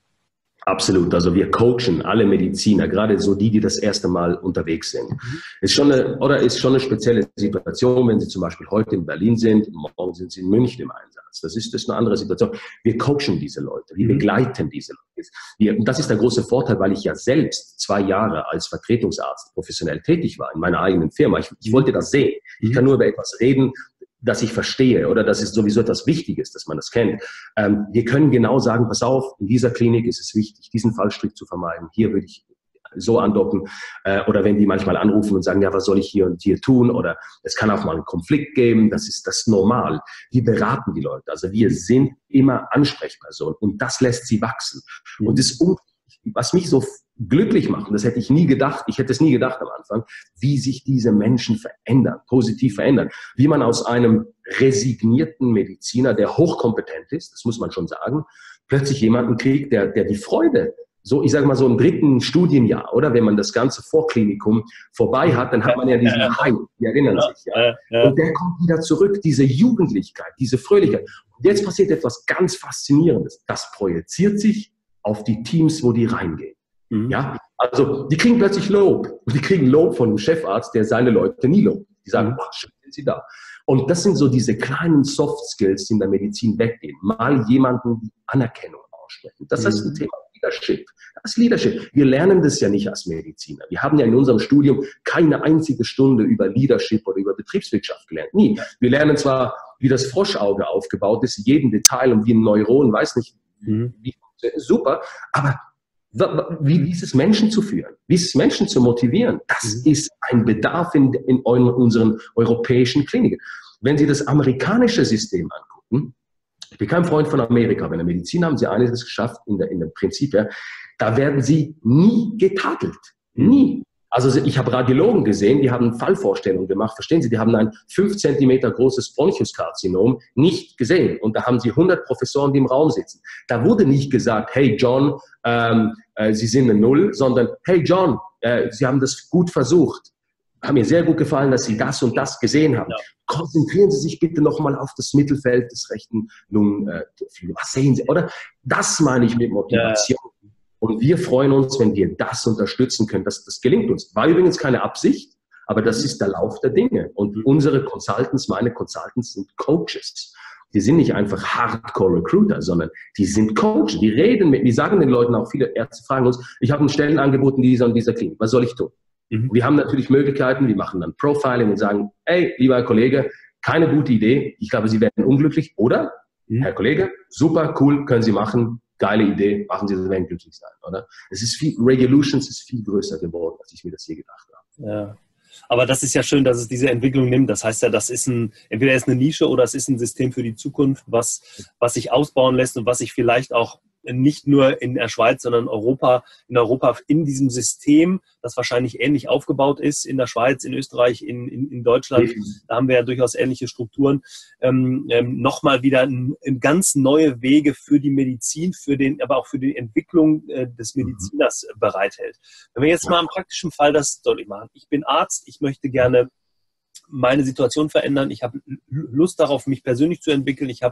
Absolut. Also wir coachen alle Mediziner, gerade so die, die das erste Mal unterwegs sind. Mhm. Ist schon eine, oder ist schon eine spezielle Situation, wenn Sie zum Beispiel heute in Berlin sind, morgen sind Sie in München im Einsatz. Das ist, das ist eine andere Situation. Wir coachen diese Leute, wir mhm. begleiten diese Leute. Wir, und das ist der große Vorteil, weil ich ja selbst zwei Jahre als Vertretungsarzt professionell tätig war in meiner eigenen Firma. Ich, ich wollte das sehen. Ich kann nur über etwas reden, dass ich verstehe oder dass es sowieso etwas Wichtiges, dass man das kennt. Ähm, wir können genau sagen, pass auf, in dieser Klinik ist es wichtig, diesen Fallstrick zu vermeiden. Hier würde ich so andocken. Äh, oder wenn die manchmal anrufen und sagen, ja, was soll ich hier und hier tun? Oder es kann auch mal einen Konflikt geben. Das ist das normal. Wir beraten die Leute. Also wir sind immer Ansprechpersonen und das lässt sie wachsen. Mhm. Und das, was mich so glücklich macht, und das hätte ich nie gedacht, ich hätte es nie gedacht am Anfang, wie sich diese Menschen verändern, positiv verändern. Wie man aus einem resignierten Mediziner, der hochkompetent ist, das muss man schon sagen, plötzlich jemanden kriegt, der, der die Freude, so, ich sage mal so im dritten Studienjahr, oder wenn man das ganze Vorklinikum vorbei hat, dann hat man ja diesen ja, High, die erinnern ja, sich, ja. Ja. Und der kommt wieder zurück, diese Jugendlichkeit, diese Fröhlichkeit. Und jetzt passiert etwas ganz Faszinierendes. Das projiziert sich auf die Teams, wo die reingehen. Mhm. Ja, also die kriegen plötzlich Lob. Und die kriegen Lob von einem Chefarzt, der seine Leute nie lobt. Die sagen, oh, schön sind sie da. Und das sind so diese kleinen Soft Skills, die in der Medizin weggehen. Mal jemanden die Anerkennung aussprechen. Das mhm. ist ein Thema Leadership. Das ist Leadership. Wir lernen das ja nicht als Mediziner. Wir haben ja in unserem Studium keine einzige Stunde über Leadership oder über Betriebswirtschaft gelernt. Nie. Wir lernen zwar, wie das Froschauge aufgebaut ist, jeden Detail und wie ein Neuron, weiß nicht, mhm. wie, super, aber wie ist es, Menschen zu führen? Wie ist es, Menschen zu motivieren? Das mhm. ist ein Bedarf in, in unseren europäischen Kliniken. Wenn Sie das amerikanische System angucken, ich bin kein Freund von Amerika, aber in der Medizin haben sie einiges geschafft, in der, in dem Prinzip, ja, da werden sie nie getadelt. Nie. Also ich habe Radiologen gesehen, die haben Fallvorstellungen gemacht, verstehen Sie, die haben ein fünf Zentimeter großes Bronchuskarzinom nicht gesehen. Und da haben sie hundert Professoren, die im Raum sitzen. Da wurde nicht gesagt, hey John, ähm, äh, Sie sind eine Null, sondern hey John, äh, Sie haben das gut versucht. Hat mir sehr gut gefallen, dass Sie das und das gesehen haben. Ja. Konzentrieren Sie sich bitte nochmal auf das Mittelfeld des rechten Lungen. Äh, was sehen Sie, oder? Das meine ich mit Motivation. Ja. Und wir freuen uns, wenn wir das unterstützen können. Das, das gelingt uns. War übrigens keine Absicht, aber das ist der Lauf der Dinge. Und unsere Consultants, meine Consultants sind Coaches. Die sind nicht einfach Hardcore-Recruiter, sondern die sind Coaches. Die reden mit, die sagen den Leuten auch, viele Ärzte fragen uns, ich habe ein Stellenangebot in dieser und dieser Klinik. Was soll ich tun? Mhm. Wir haben natürlich Möglichkeiten. Wir machen dann Profiling und sagen, hey, lieber Kollege, keine gute Idee. Ich glaube, Sie werden unglücklich. Oder, mhm. Herr Kollege, super, cool, können Sie machen. Geile Idee, machen Sie, Sie werden glücklich sein, oder? Es ist viel, Regulutions ist viel größer geworden, als ich mir das je gedacht habe. Ja. Aber das ist ja schön, dass es diese Entwicklung nimmt. Das heißt ja, das ist ein, entweder ist eine Nische oder es ist ein System für die Zukunft, was, was sich ausbauen lässt und was sich vielleicht auch nicht nur in der Schweiz, sondern Europa, in Europa in diesem System, das wahrscheinlich ähnlich aufgebaut ist, in der Schweiz, in Österreich, in, in, in Deutschland, da haben wir ja durchaus ähnliche Strukturen, ähm, ähm, nochmal wieder ein, ein ganz neue Wege für die Medizin, für den, aber auch für die Entwicklung äh, des Mediziners mhm. bereithält. Wenn wir jetzt mal im praktischen Fall das deutlich machen. Ich bin Arzt, ich möchte gerne meine Situation verändern, ich habe Lust darauf, mich persönlich zu entwickeln, ich habe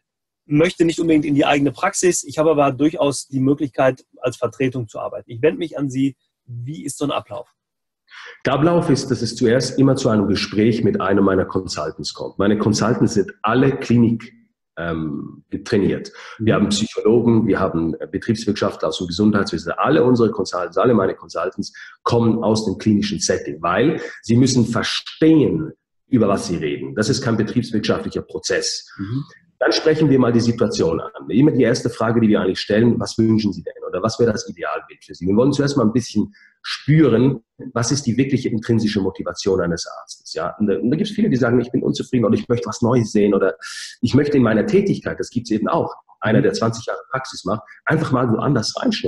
möchte nicht unbedingt in die eigene Praxis. Ich habe aber durchaus die Möglichkeit, als Vertretung zu arbeiten. Ich wende mich an Sie. Wie ist so ein Ablauf? Der Ablauf ist, dass es zuerst immer zu einem Gespräch mit einem meiner Consultants kommt. Meine Consultants sind alle Klinik ähm, trainiert. Wir haben Psychologen, wir haben Betriebswirtschaftler aus dem Gesundheitswesen. Alle unsere Consultants, alle meine Consultants kommen aus dem klinischen Setting, weil sie müssen verstehen, über was sie reden. Das ist kein betriebswirtschaftlicher Prozess. Mhm. Dann sprechen wir mal die Situation an. Immer die erste Frage, die wir eigentlich stellen, was wünschen Sie denn oder was wäre das Idealbild für Sie? Wir wollen zuerst mal ein bisschen spüren, was ist die wirkliche intrinsische Motivation eines Arztes. Ja? Und da, da gibt es viele, die sagen, ich bin unzufrieden oder ich möchte was Neues sehen oder ich möchte in meiner Tätigkeit, das gibt es eben auch, einer, der zwanzig Jahre Praxis macht, einfach mal woanders reinschnuppern. Ja?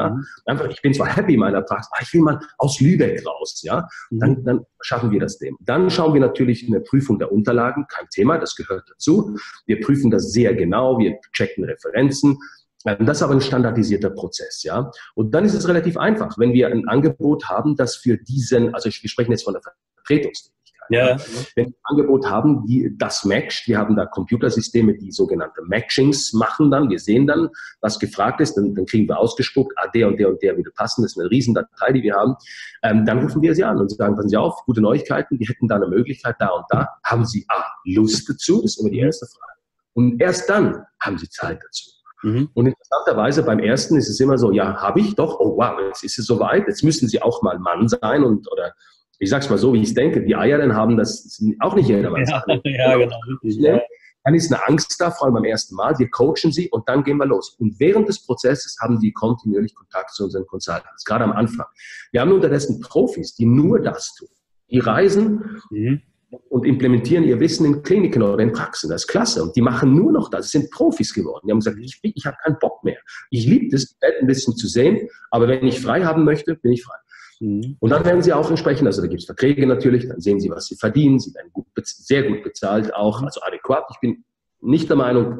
Ja? Mhm. Einfach, ich bin zwar happy in meiner Praxis, aber ich will mal aus Lübeck raus. Ja? Mhm. Dann, dann schaffen wir das dem. Dann schauen wir natürlich eine Prüfung der Unterlagen, kein Thema, das gehört dazu. Wir prüfen das sehr genau, wir checken Referenzen. Das ist aber ein standardisierter Prozess, ja. Und dann ist es relativ einfach, wenn wir ein Angebot haben, das für diesen, also wir sprechen jetzt von der Vertretungstätigkeit. Ja. Ja. Wenn wir ein Angebot haben, die das matcht, wir haben da Computersysteme, die sogenannte Matchings machen dann, wir sehen dann, was gefragt ist, dann, dann kriegen wir ausgespuckt, ah, der und der und der würde passen, das ist eine riesen Datei, die wir haben. Ähm, dann rufen wir sie an und sagen, passen Sie auf, gute Neuigkeiten, wir hätten da eine Möglichkeit da und da. Haben Sie A, Lust dazu? Das ist immer die erste Frage. Und erst dann haben Sie Zeit dazu. Mhm. Und interessanterweise beim ersten ist es immer so, ja, habe ich doch, oh wow, jetzt ist es soweit, jetzt müssen Sie auch mal Mann sein und, oder ich sag's mal so, wie ich es denke, die Eier dann haben, das auch nicht jedermann. Ja, ja, genau. Ja. Dann ist eine Angst da, vor allem beim ersten Mal, wir coachen sie und dann gehen wir los. Und während des Prozesses haben die kontinuierlich Kontakt zu unseren Consultants, gerade am Anfang. Wir haben unterdessen Profis, die nur das tun. Die reisen, mhm. und implementieren ihr Wissen in Kliniken oder in Praxen. Das ist klasse. Und die machen nur noch das. Sie sind Profis geworden. Die haben gesagt, ich, ich habe keinen Bock mehr. Ich liebe es, die Welt ein bisschen zu sehen, aber wenn ich frei haben möchte, bin ich frei. Mhm. Und dann werden sie auch entsprechend, also da gibt es Verträge natürlich, dann sehen sie, was sie verdienen. Sie werden gut, sehr gut bezahlt, auch also adäquat. Ich bin nicht der Meinung,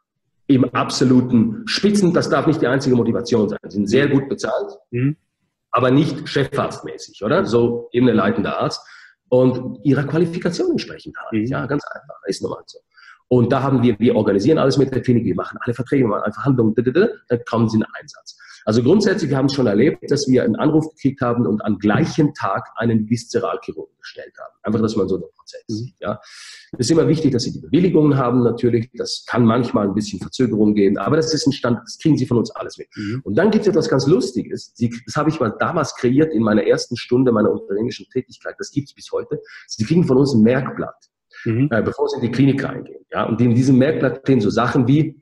im absoluten Spitzen, das darf nicht die einzige Motivation sein. Sie sind sehr gut bezahlt, mhm. aber nicht chefarztmäßig, oder? So eben ein leitender Arzt. Und ihrer Qualifikation entsprechend halt. Mhm. Ja, ganz einfach. Ist normal so. Und da haben wir, wir organisieren alles mit der Klinik, wir machen alle Verträge, wir machen alle Verhandlungen, dann kommen sie in den Einsatz. Also grundsätzlich, wir haben es schon erlebt, dass wir einen Anruf gekriegt haben und am gleichen Tag einen Viszeralchirurgen gestellt haben. Einfach, dass man so den Prozess mhm. sieht. Ja. Es ist immer wichtig, dass sie die Bewilligungen haben natürlich. Das kann manchmal ein bisschen Verzögerung geben, aber das ist ein Stand, das kriegen sie von uns alles mit. Mhm. Und dann gibt es etwas ganz Lustiges. Sie, das habe ich mal damals kreiert in meiner ersten Stunde meiner unternehmerischen Tätigkeit. Das gibt es bis heute. Sie kriegen von uns ein Merkblatt, mhm. äh, bevor sie in die Klinik reingehen. Ja. Und in diesem Merkblatt stehen so Sachen wie,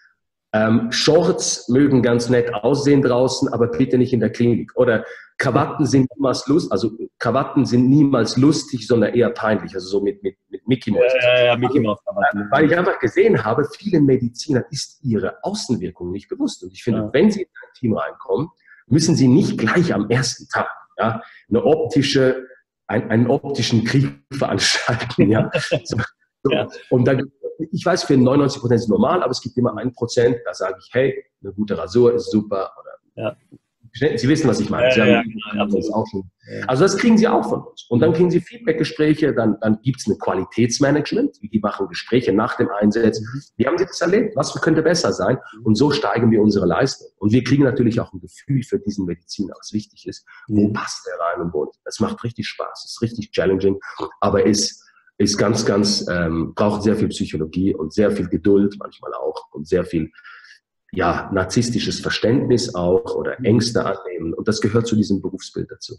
Ähm, Shorts mögen ganz nett aussehen draußen, aber bitte nicht in der Klinik. Oder Krawatten sind niemals lustig, also Krawatten sind niemals lustig, sondern eher peinlich, also so mit, mit, mit Mickey Mouse. Ja, ja, ja, Mickey Mouse. Also, weil ich einfach gesehen habe, vielen Medizinern ist ihre Außenwirkung nicht bewusst. Und ich finde, ja. wenn sie in ein Team reinkommen, müssen sie nicht gleich am ersten Tag ja, eine optische, ein, einen optischen Krieg veranstalten. Ja. So, so. Ja. Und dann ich weiß, für neunundneunzig Prozent ist es normal, aber es gibt immer ein Prozent, da sage ich, hey, eine gute Rasur ist super. Oder, ja. Sie wissen, was ich meine. Sie ja, haben, ja, das auch schon. Ja. Also das kriegen Sie auch von uns. Und dann kriegen Sie Feedbackgespräche, dann, dann gibt es ein Qualitätsmanagement, die machen Gespräche nach dem Einsatz. Mhm. Wie haben Sie das erlebt? Was könnte besser sein? Und so steigen wir unsere Leistung. Und wir kriegen natürlich auch ein Gefühl für diesen Mediziner, was wichtig ist. Wo mhm. passt der rein und wo? Das macht richtig Spaß, ist richtig challenging, aber ist ist ganz, ganz, ähm, braucht sehr viel Psychologie und sehr viel Geduld manchmal auch und sehr viel, ja, narzisstisches Verständnis auch oder Ängste annehmen. Und das gehört zu diesem Berufsbild dazu.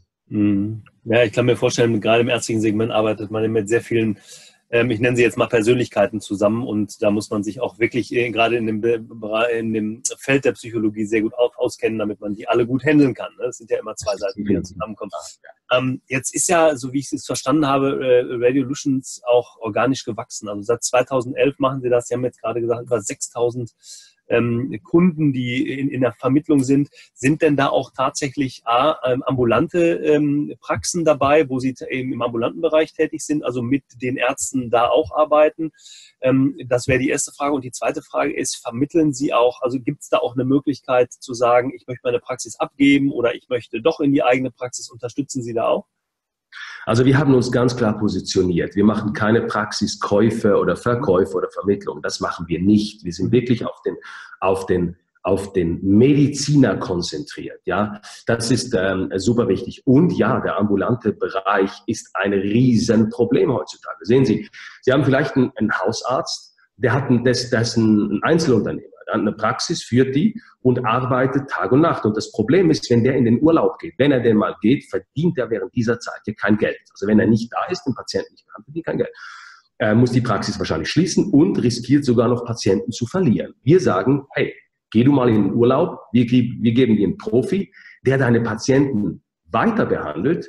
Ja, ich kann mir vorstellen, gerade im ärztlichen Segment arbeitet man mit sehr vielen, ähm, ich nenne sie jetzt mal Persönlichkeiten zusammen und da muss man sich auch wirklich äh, gerade in dem, in dem Feld der Psychologie sehr gut auf, auskennen, damit man die alle gut handeln kann. Ne? Das sind ja immer zwei Seiten, die dann zusammenkommen. Ähm, jetzt ist ja, so wie ich es verstanden habe, äh, Radiolutions auch organisch gewachsen. Also seit zweitausendelf machen Sie das. Sie haben jetzt gerade gesagt, über sechstausend ähm, Kunden, die in, in der Vermittlung sind. Sind denn da auch tatsächlich A, ähm, ambulante ähm, Praxen dabei, wo Sie eben im ambulanten Bereich tätig sind, also mit den Ärzten da auch arbeiten? Ähm, das wäre die erste Frage. Und die zweite Frage ist, vermitteln Sie auch, also gibt es da auch eine Möglichkeit zu sagen, ich möchte meine Praxis abgeben oder ich möchte doch in die eigene Praxis, unterstützen Sie da auch? Also wir haben uns ganz klar positioniert. Wir machen keine Praxiskäufe oder Verkäufe oder Vermittlung. Das machen wir nicht. Wir sind wirklich auf den, auf den, auf den Mediziner konzentriert. Ja, das ist ähm, super wichtig. Und ja, der ambulante Bereich ist ein Riesenproblem heutzutage. Sehen Sie, Sie haben vielleicht einen, einen Hausarzt, der hat ein, das, das ist ein Einzelunternehmer. Er hat eine Praxis, führt die und arbeitet Tag und Nacht. Und das Problem ist, wenn der in den Urlaub geht, wenn er denn mal geht, verdient er während dieser Zeit hier kein Geld. Also wenn er nicht da ist, den Patienten nicht behandelt, verdient kein Geld. Er muss die Praxis wahrscheinlich schließen und riskiert sogar noch Patienten zu verlieren. Wir sagen, hey, geh du mal in den Urlaub, wir, wir geben dir einen Profi, der deine Patienten weiter behandelt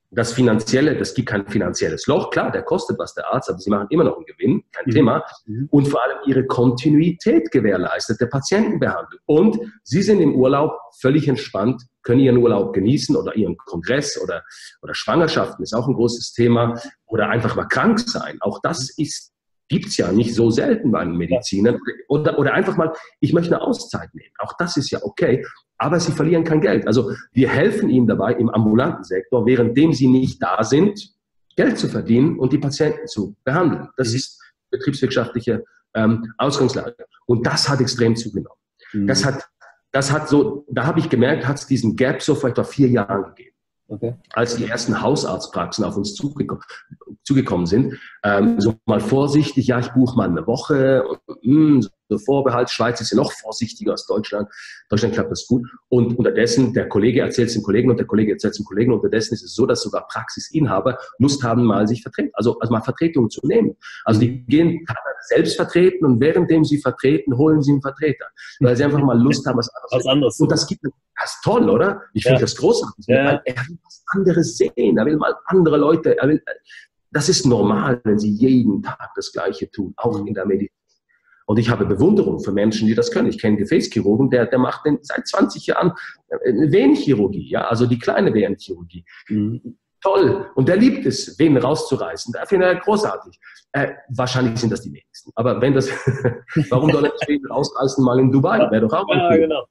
Das Finanzielle, das gibt kein finanzielles Loch. Klar, der kostet was, der Arzt, aber sie machen immer noch einen Gewinn, kein mhm. Thema. Mhm. Und vor allem ihre Kontinuität gewährleistet der Patientenbehandlung. Und sie sind im Urlaub völlig entspannt, können ihren Urlaub genießen oder ihren Kongress oder, oder Schwangerschaften ist auch ein großes Thema. Oder einfach mal krank sein. Auch das ist, gibt's ja nicht so selten bei den Medizinern. Oder, oder einfach mal, ich möchte eine Auszeit nehmen. Auch das ist ja okay. Aber sie verlieren kein Geld. Also wir helfen ihnen dabei im ambulanten Sektor, währenddem sie nicht da sind, Geld zu verdienen und die Patienten zu behandeln. Das mhm. ist betriebswirtschaftliche ähm, Ausgangslage. Und das hat extrem zugenommen. Mhm. Das hat, das hat so, da habe ich gemerkt, hat es diesen Gap so vor etwa vier Jahren gegeben. Okay. Als die ersten Hausarztpraxen auf uns zugekommen, zugekommen sind, ähm, so mal vorsichtig, ja, ich buche mal eine Woche, und, mh, so Vorbehalt, Schweiz ist ja noch vorsichtiger als Deutschland, Deutschland klappt das gut und unterdessen, der Kollege erzählt es dem Kollegen und der Kollege erzählt es dem Kollegen, unterdessen ist es so, dass sogar Praxisinhaber Lust haben, mal sich vertreten, also, also mal Vertretungen zu nehmen. Also die gehen selbst vertreten und währenddem sie vertreten, holen sie einen Vertreter, weil sie einfach mal Lust haben, was anderes. Was anderes. Und das gibt das ist toll, oder? Ich finde ja. das großartig. Ja. Weil er will was anderes sehen. Er will mal andere Leute. Er will, das ist normal, wenn sie jeden Tag das Gleiche tun, auch in der Medizin. Und ich habe Bewunderung für Menschen, die das können. Ich kenne einen Gefäßchirurgen, der, der macht den, seit zwanzig Jahren Venenchirurgie, ja, also die kleine Venenchirurgie. Mhm. Toll. Und der liebt es, Venen rauszureißen. Da finde ich großartig. Äh, wahrscheinlich sind das die wenigsten. Aber wenn das, warum soll er nicht Venen rausreißen mal in Dubai? Wäre doch auch ja, cool. Genau.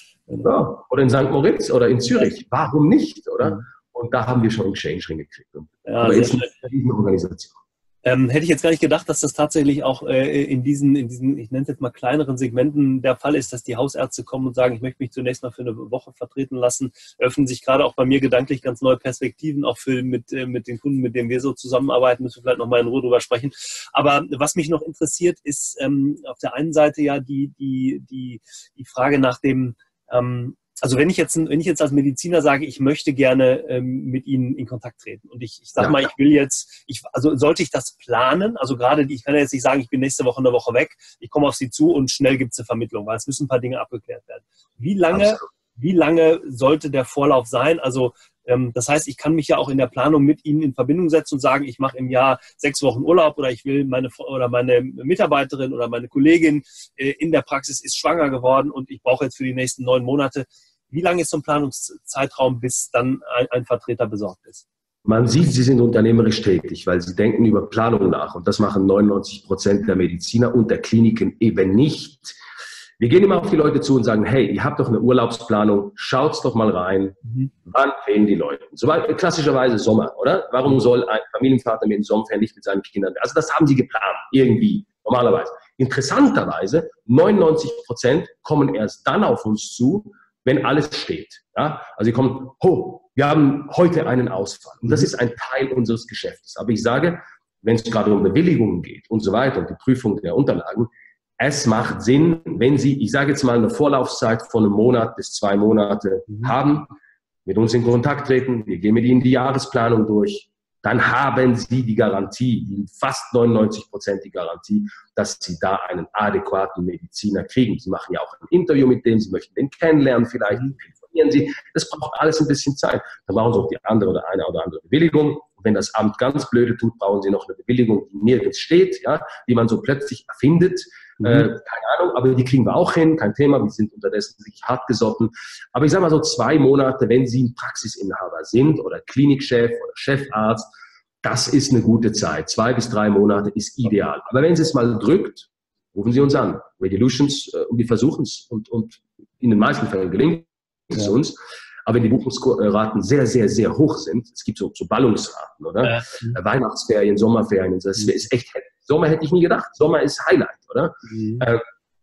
Ja, oder in Sankt Moritz oder in Zürich. Warum nicht, oder? Und da haben wir schon einen Change hingekriegt. Ja, aber jetzt eine Organisation. Ähm, hätte ich jetzt gar nicht gedacht, dass das tatsächlich auch äh, in diesen, in diesen, ich nenne es jetzt mal kleineren Segmenten der Fall ist, dass die Hausärzte kommen und sagen, ich möchte mich zunächst mal für eine Woche vertreten lassen. Öffnen sich gerade auch bei mir gedanklich ganz neue Perspektiven, auch für mit, äh, mit den Kunden, mit denen wir so zusammenarbeiten, müssen wir vielleicht noch mal in Ruhe drüber sprechen. Aber was mich noch interessiert, ist ähm, auf der einen Seite ja die, die, die, die Frage nach dem, ähm, also wenn ich jetzt, wenn ich jetzt als Mediziner sage, ich möchte gerne ähm, mit Ihnen in Kontakt treten und ich, ich sage ja. mal, ich will jetzt, ich, also sollte ich das planen? Also gerade, ich kann ja jetzt nicht sagen, ich bin nächste Woche eine Woche weg, ich komme auf Sie zu und schnell gibt es eine Vermittlung, weil es müssen ein paar Dinge abgeklärt werden. Wie lange, Absolut. wie lange sollte der Vorlauf sein? Also ähm, das heißt, ich kann mich ja auch in der Planung mit Ihnen in Verbindung setzen und sagen, ich mache im Jahr sechs Wochen Urlaub oder ich will meine oder meine Mitarbeiterin oder meine Kollegin äh, in der Praxis ist schwanger geworden und ich brauche jetzt für die nächsten neun Monate. Wie lange ist so ein Planungszeitraum, bis dann ein, ein Vertreter besorgt ist? Man sieht, Sie sind unternehmerisch tätig, weil Sie denken über Planung nach. Und das machen neunundneunzig Prozent der Mediziner und der Kliniken eben nicht. Wir gehen immer auf die Leute zu und sagen, hey, ihr habt doch eine Urlaubsplanung, schaut's doch mal rein. Mhm. Wann fehlen die Leute? So, klassischerweise Sommer, oder? Warum soll ein Familienvater mit dem Sommerferien nicht mit seinen Kindern? Also das haben Sie geplant, irgendwie, normalerweise. Interessanterweise, neunundneunzig Prozent kommen erst dann auf uns zu, wenn alles steht. Ja? Also sie kommen, oh, wir haben heute einen Ausfall. Und das ist ein Teil unseres Geschäftes. Aber ich sage, wenn es gerade um Bewilligungen geht und so weiter und die Prüfung der Unterlagen, es macht Sinn, wenn Sie, ich sage jetzt mal, eine Vorlaufzeit von einem Monat bis zwei Monate mhm. haben, mit uns in Kontakt treten, wir gehen mit Ihnen die Jahresplanung durch, dann haben Sie die Garantie, die fast neunundneunzig Prozent die Garantie, dass Sie da einen adäquaten Mediziner kriegen. Sie machen ja auch ein Interview mit dem, Sie möchten den kennenlernen vielleicht, telefonieren Sie. Das braucht alles ein bisschen Zeit. Dann brauchen Sie auch die andere oder eine oder andere Bewilligung. Und wenn das Amt ganz blöde tut, brauchen Sie noch eine Bewilligung, die nirgends steht, ja, die man so plötzlich erfindet. Mhm. Äh, keine Ahnung, aber die kriegen wir auch hin, kein Thema. Wir sind unterdessen wirklich hart gesotten. Aber ich sage mal so zwei Monate, wenn Sie ein Praxisinhaber sind oder Klinikchef oder Chefarzt, das ist eine gute Zeit. Zwei bis drei Monate ist ideal. Aber wenn es es mal drückt, rufen Sie uns an. Medilutions, äh, und wir versuchen es. Und, und in den meisten Fällen gelingt es ja. uns. Aber wenn die Buchungsraten sehr, sehr, sehr hoch sind, es gibt so, so Ballungsraten, oder? Ja. Mhm. Weihnachtsferien, Sommerferien, das ist echt heftig. Sommer hätte ich nie gedacht. Sommer ist Highlight, oder? Mhm. Äh,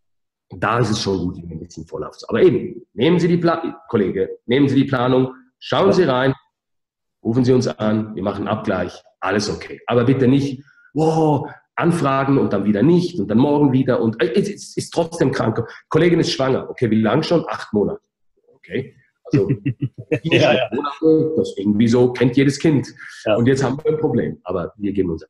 da ist es schon gut, ein bisschen Vorlauf zu. Aber eben, nehmen Sie die Planung, Kollege, nehmen Sie die Planung, schauen ja. Sie rein, rufen Sie uns an, wir machen einen Abgleich, alles okay. Aber bitte nicht, wow, anfragen und dann wieder nicht und dann morgen wieder und äh, es ist, ist trotzdem krank. Kollegin ist schwanger. Okay, wie lang schon? Acht Monate. Okay. Also, ja, ja. Monate, das irgendwie so kennt jedes Kind. Ja. Und jetzt haben wir ein Problem. Aber wir geben unser Bestes.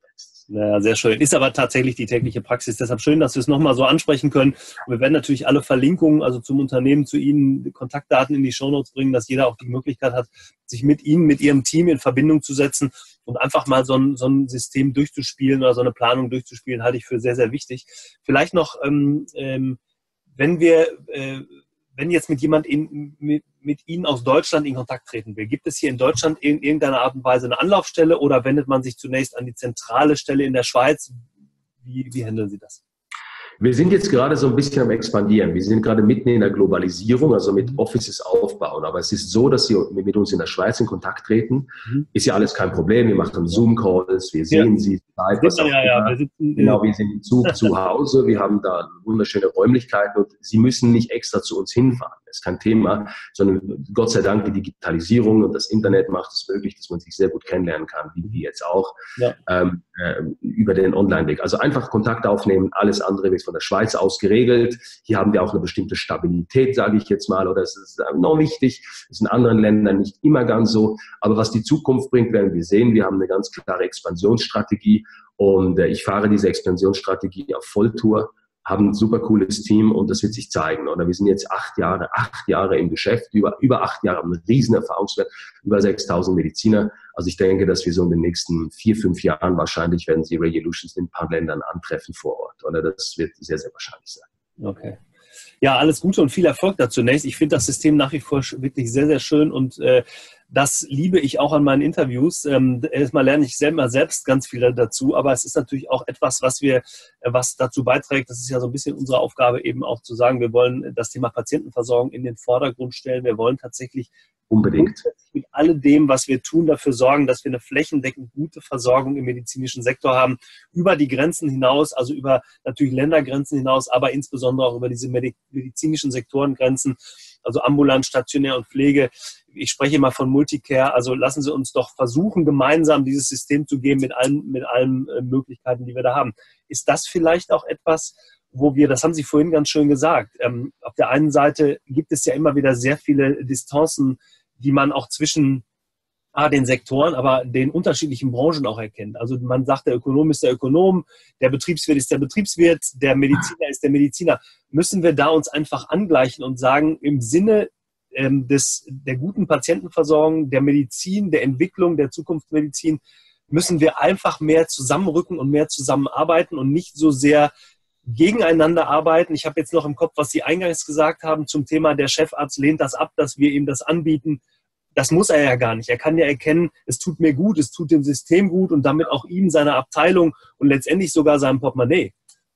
Ja, sehr schön. Ist aber tatsächlich die tägliche Praxis. Deshalb schön, dass wir es nochmal so ansprechen können. Und wir werden natürlich alle Verlinkungen, also zum Unternehmen, zu Ihnen, die Kontaktdaten in die Shownotes bringen, dass jeder auch die Möglichkeit hat, sich mit Ihnen, mit Ihrem Team in Verbindung zu setzen und einfach mal so ein, so ein System durchzuspielen oder so eine Planung durchzuspielen, halte ich für sehr, sehr wichtig. Vielleicht noch, ähm, ähm, wenn wir... Äh, Wenn jetzt mit jemand in, mit, mit Ihnen aus Deutschland in Kontakt treten will, gibt es hier in Deutschland in irgendeiner Art und Weise eine Anlaufstelle oder wendet man sich zunächst an die zentrale Stelle in der Schweiz? Wie, wie handeln Sie das? Wir sind jetzt gerade so ein bisschen am Expandieren. Wir sind gerade mitten in der Globalisierung, also mit Offices aufbauen. Aber es ist so, dass Sie mit uns in der Schweiz in Kontakt treten. Mhm. Ist ja alles kein Problem. Wir machen Zoom-Calls, wir sehen ja. Sie. Was auch ja, ja, wir sitzen, genau, wir sind im Zug zu Hause. Wir haben da wunderschöne Räumlichkeiten und Sie müssen nicht extra zu uns hinfahren. Das ist kein Thema, sondern Gott sei Dank die Digitalisierung und das Internet macht es möglich, dass man sich sehr gut kennenlernen kann, wie wir jetzt auch, ja. ähm, äh, über den Online-Weg. Also einfach Kontakt aufnehmen, alles andere wird von der Schweiz aus geregelt. Hier haben wir auch eine bestimmte Stabilität, sage ich jetzt mal, oder es ist noch wichtig. Das ist in anderen Ländern nicht immer ganz so. Aber was die Zukunft bringt, werden wir sehen. Wir haben eine ganz klare Expansionsstrategie und äh, ich fahre diese Expansionsstrategie auf Volltour, haben ein super cooles Team und das wird sich zeigen. Oder wir sind jetzt acht Jahre, acht Jahre im Geschäft, über, über acht Jahre, haben einen riesen Erfahrungswert, über sechstausend Mediziner. Also ich denke, dass wir so in den nächsten vier, fünf Jahren wahrscheinlich werden Sie Radiolutions in ein paar Ländern antreffen vor Ort. Oder das wird sehr, sehr wahrscheinlich sein. Okay. Ja, alles Gute und viel Erfolg da zunächst. Ich finde das System nach wie vor wirklich sehr, sehr schön und äh, das liebe ich auch an meinen Interviews. Ähm, erstmal lerne ich selber selbst ganz viel dazu, aber es ist natürlich auch etwas, was wir, was dazu beiträgt. Das ist ja so ein bisschen unsere Aufgabe, eben auch zu sagen, wir wollen das Thema Patientenversorgung in den Vordergrund stellen. Wir wollen tatsächlich unbedingt mit alledem, was wir tun, dafür sorgen, dass wir eine flächendeckend gute Versorgung im medizinischen Sektor haben, über die Grenzen hinaus, also über natürlich Ländergrenzen hinaus, aber insbesondere auch über diese medizinischen Sektorengrenzen, also ambulant, stationär und Pflege. Ich spreche immer von Multicare, also lassen Sie uns doch versuchen, gemeinsam dieses System zu geben mit allen, mit allen äh, Möglichkeiten, die wir da haben. Ist das vielleicht auch etwas, wo wir, das haben Sie vorhin ganz schön gesagt, ähm, auf der einen Seite gibt es ja immer wieder sehr viele Distanzen, die man auch zwischen ah, den Sektoren, aber den unterschiedlichen Branchen auch erkennt. Also man sagt, der Ökonom ist der Ökonom, der Betriebswirt ist der Betriebswirt, der Mediziner ist der Mediziner. Müssen wir da uns einfach angleichen und sagen, im Sinne ähm, des, der guten Patientenversorgung, der Medizin, der Entwicklung der Zukunftsmedizin, müssen wir einfach mehr zusammenrücken und mehr zusammenarbeiten und nicht so sehr gegeneinander arbeiten. Ich habe jetzt noch im Kopf, was Sie eingangs gesagt haben zum Thema, der Chefarzt lehnt das ab, dass wir ihm das anbieten. Das muss er ja gar nicht. Er kann ja erkennen, es tut mir gut, es tut dem System gut und damit auch ihm, seiner Abteilung und letztendlich sogar seinem Portemonnaie.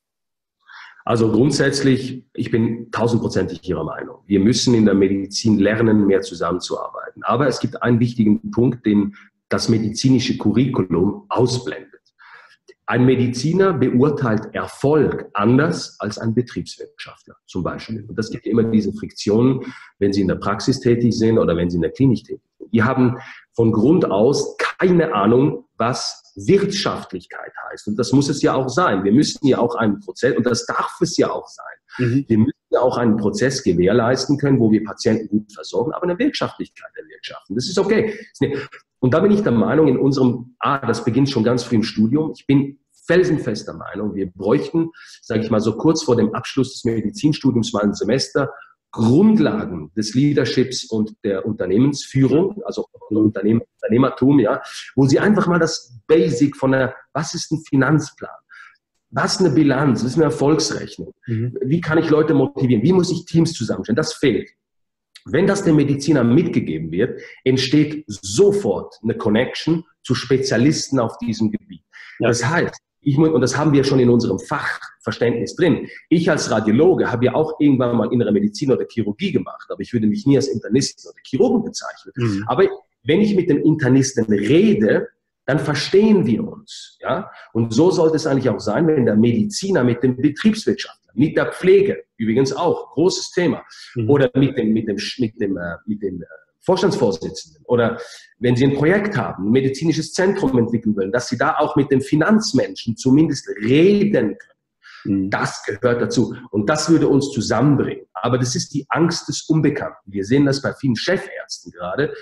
Also grundsätzlich, ich bin tausendprozentig Ihrer Meinung. Wir müssen in der Medizin lernen, mehr zusammenzuarbeiten. Aber es gibt einen wichtigen Punkt, den das medizinische Curriculum ausblendet. Ein Mediziner beurteilt Erfolg anders als ein Betriebswirtschaftler zum Beispiel. Und das gibt immer diese Friktionen, wenn Sie in der Praxis tätig sind oder wenn Sie in der Klinik tätig sind. Die haben von Grund aus keine Ahnung, was Wirtschaftlichkeit heißt. Und das muss es ja auch sein. Wir müssen ja auch einen Prozess, und das darf es ja auch sein. Mhm. Wir müssen ja auch einen Prozess gewährleisten können, wo wir Patienten gut versorgen, aber eine Wirtschaftlichkeit erwirtschaften. Das ist okay. Und da bin ich der Meinung, in unserem, ah, das beginnt schon ganz früh im Studium, ich bin felsenfester Meinung, wir bräuchten, sage ich mal so kurz vor dem Abschluss des Medizinstudiums mal ein Semester, Grundlagen des Leaderships und der Unternehmensführung, also Unternehmen, Unternehmertum, ja, wo Sie einfach mal das Basic von der, was ist ein Finanzplan? Was ist eine Bilanz? Was ist eine Erfolgsrechnung? Mhm. Wie kann ich Leute motivieren? Wie muss ich Teams zusammenstellen? Das fehlt. Wenn das dem Mediziner mitgegeben wird, entsteht sofort eine Connection zu Spezialisten auf diesem Gebiet. Ja. Das heißt, ich muss, und das haben wir schon in unserem Fachverständnis drin. Ich als Radiologe habe ja auch irgendwann mal innere Medizin oder Chirurgie gemacht, aber ich würde mich nie als Internisten oder Chirurgen bezeichnen. Mhm. Aber wenn ich mit dem Internisten rede, dann verstehen wir uns. Ja? Und so sollte es eigentlich auch sein, wenn der Mediziner mit dem Betriebswirtschaftler, mit der Pflege, übrigens auch, großes Thema, mhm. oder mit dem, mit dem, mit dem, mit dem Vorstandsvorsitzenden oder wenn Sie ein Projekt haben, ein medizinisches Zentrum entwickeln wollen, dass Sie da auch mit den Finanzmenschen zumindest reden können. Mhm. Das gehört dazu und das würde uns zusammenbringen. Aber das ist die Angst des Unbekannten. Wir sehen das bei vielen Chefärzten gerade,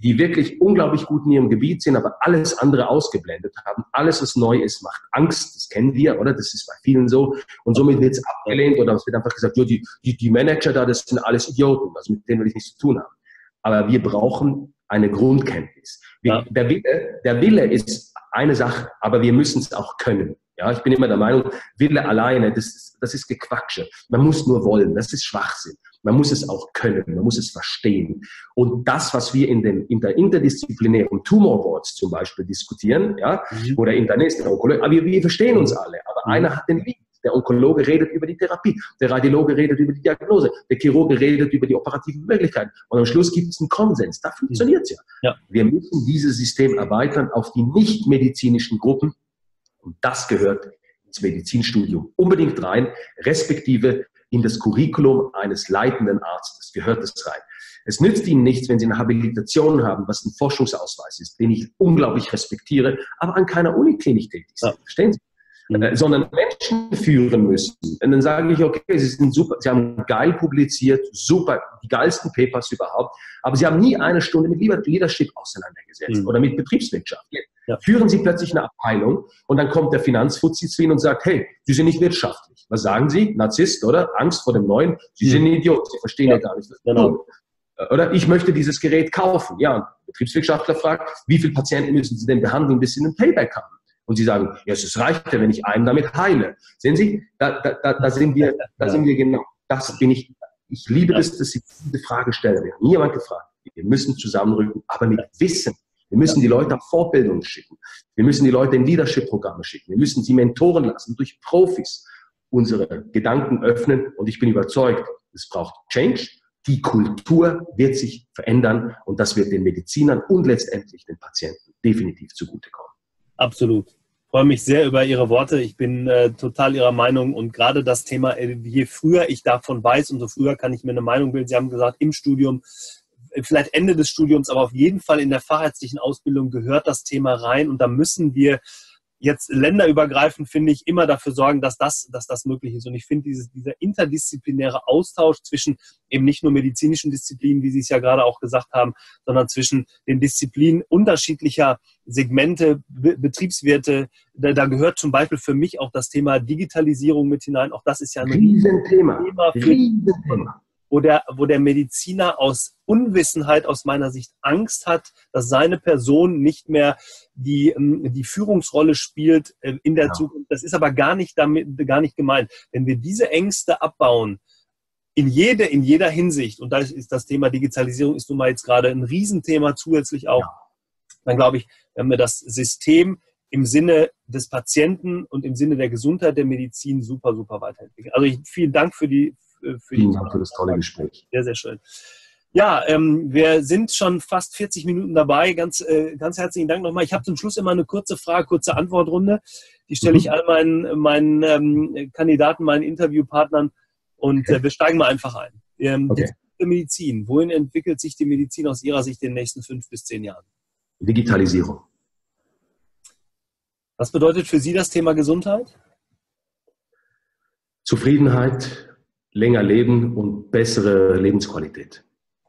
die wirklich unglaublich gut in ihrem Gebiet sind, aber alles andere ausgeblendet haben. Alles, was neu ist, macht Angst. Das kennen wir, oder? Das ist bei vielen so. Und somit wird es abgelehnt oder es wird einfach gesagt, jo, die, die, die Manager da, das sind alles Idioten. Also mit denen will ich nichts zu tun haben. Aber wir brauchen eine Grundkenntnis. Wir, ja. der, Wille, der Wille ist eine Sache, aber wir müssen es auch können. Ja, ich bin immer der Meinung, Wille alleine, das ist, das ist Gequatsche. Man muss nur wollen, das ist Schwachsinn. Man muss es auch können, man muss es verstehen. Und das, was wir in, den, in der interdisziplinären Tumor Boards zum Beispiel diskutieren, ja, mhm. oder Internist, der Onkologe, aber wir, wir verstehen uns alle, aber mhm. einer hat den Lead. Der Onkologe redet über die Therapie, der Radiologe redet über die Diagnose, der Chirurge redet über die operativen Möglichkeiten. Und am Schluss gibt es einen Konsens. Da funktioniert es ja. ja. Wir müssen dieses System erweitern auf die nicht-medizinischen Gruppen. Und das gehört ins Medizinstudium unbedingt rein, respektive in das Curriculum eines leitenden Arztes gehört es rein. Es nützt Ihnen nichts, wenn Sie eine Habilitation haben, was ein Forschungsausweis ist, den ich unglaublich respektiere, aber an keiner Uniklinik tätig sind. Ja. Verstehen Sie? Mhm. Sondern Menschen führen müssen. Und dann sage ich, okay, Sie sind super, Sie haben geil publiziert, super, die geilsten Papers überhaupt, aber Sie haben nie eine Stunde mit Leadership auseinandergesetzt mhm. oder mit Betriebswirtschaft. Ja. Führen Sie plötzlich eine Abteilung und dann kommt der Finanzfuzzi zu Ihnen und sagt, hey, Sie sind nicht wirtschaftlich. Was sagen Sie? Narzisst, oder? Angst vor dem Neuen. Sie mhm. sind ein Idiot, Sie verstehen ja, ja gar nicht, was Sie genau. tun. Oder ich möchte dieses Gerät kaufen. Ja, ein Betriebswirtschaftler fragt, wie viele Patienten müssen Sie denn behandeln, bis Sie einen Payback haben? Und Sie sagen, ja, es reicht ja, wenn ich einen damit heile. Sehen Sie, da, da, da, da, sind, wir, da sind wir genau, das bin ich. Ich liebe es, dass Sie diese Frage stellen. Wir haben nie jemand gefragt. Wir müssen zusammenrücken, aber mit Wissen. Wir müssen die Leute auf Fortbildungen schicken. Wir müssen die Leute in Leadership-Programme schicken. Wir müssen sie mentoren lassen, durch Profis unsere Gedanken öffnen. Und ich bin überzeugt, es braucht Change. Die Kultur wird sich verändern und das wird den Medizinern und letztendlich den Patienten definitiv zugutekommen. Absolut. Ich freue mich sehr über Ihre Worte. Ich bin äh, total Ihrer Meinung und gerade das Thema, äh, je früher ich davon weiß, umso früher kann ich mir eine Meinung bilden. Sie haben gesagt, im Studium, vielleicht Ende des Studiums, aber auf jeden Fall in der fachärztlichen Ausbildung gehört das Thema rein und da müssen wir jetzt länderübergreifend, finde ich, immer dafür sorgen, dass das, dass das möglich ist. Und ich finde, dieses, dieser interdisziplinäre Austausch zwischen eben nicht nur medizinischen Disziplinen, wie Sie es ja gerade auch gesagt haben, sondern zwischen den Disziplinen unterschiedlicher Segmente, Be- Betriebswirte, da, da gehört zum Beispiel für mich auch das Thema Digitalisierung mit hinein. Auch das ist ja ein Riesenthema. Thema für Riesenthema. Wo der, wo der Mediziner aus Unwissenheit, aus meiner Sicht Angst hat, dass seine Person nicht mehr die, die Führungsrolle spielt in der ja. Zukunft. Das ist aber gar nicht damit, gar nicht gemeint. Wenn wir diese Ängste abbauen, in jede, in jeder Hinsicht, und da ist das Thema Digitalisierung ist nun mal jetzt gerade ein Riesenthema zusätzlich auch, ja. dann glaube ich, wenn wir das System im Sinne des Patienten und im Sinne der Gesundheit der Medizin super, super weiterentwickeln. Also ich, vielen Dank für die Für Vielen Dank für das tolle Gespräch. Sehr, sehr schön. Ja, ähm, wir sind schon fast vierzig Minuten dabei. Ganz, äh, ganz herzlichen Dank nochmal. Ich habe zum Schluss immer eine kurze Frage, kurze Antwortrunde. Die stelle ich mhm. all meinen, meinen ähm, Kandidaten, meinen Interviewpartnern und okay. äh, wir steigen mal einfach ein. Ähm, okay. Die Medizin. Wohin entwickelt sich die Medizin aus Ihrer Sicht in den nächsten fünf bis zehn Jahren? Digitalisierung. Was bedeutet für Sie das Thema Gesundheit? Zufriedenheit, länger leben und bessere Lebensqualität.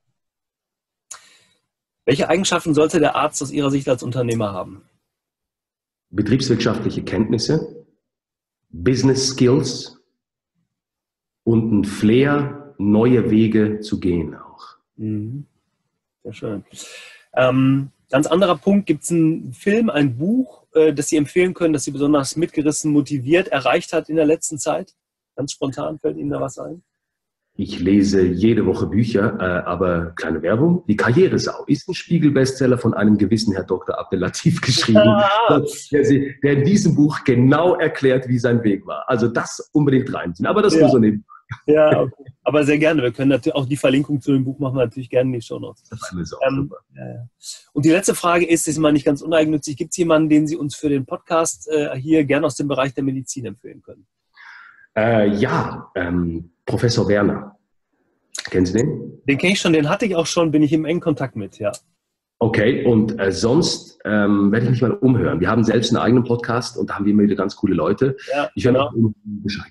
Welche Eigenschaften sollte der Arzt aus Ihrer Sicht als Unternehmer haben? Betriebswirtschaftliche Kenntnisse, Business Skills und ein Flair, neue Wege zu gehen auch. Mhm. Sehr schön. Ähm, ganz anderer Punkt, gibt es einen Film, ein Buch, äh, das Sie empfehlen können, das Sie besonders mitgerissen, motiviert, erreicht hat in der letzten Zeit? Ganz spontan fällt Ihnen da was ein? Ich lese jede Woche Bücher, äh, aber kleine Werbung. Die Karrieresau ist ein Spiegel-Bestseller von einem gewissen Herr Doktor Abdelatif geschrieben, ah. der, der in diesem Buch genau erklärt, wie sein Weg war. Also das unbedingt reinziehen. Aber das ja. nur so nebenbei. Ja, okay. Aber sehr gerne. Wir können natürlich auch die Verlinkung zu dem Buch machen wir natürlich gerne in die Shownotes. Das ist auch ähm, super. Ja, ja. Und die letzte Frage ist, ist mal nicht ganz uneigennützig, gibt es jemanden, den Sie uns für den Podcast äh, hier gerne aus dem Bereich der Medizin empfehlen können? Äh, ja, ähm, Professor Werner. Kennen Sie den? Den kenne ich schon, den hatte ich auch schon, bin ich im engen Kontakt mit, ja. Okay, und äh, sonst ähm, werde ich mich mal umhören. Wir haben selbst einen eigenen Podcast und da haben wir immer wieder ganz coole Leute. Ja, ich werde genau. auch Bescheid geben.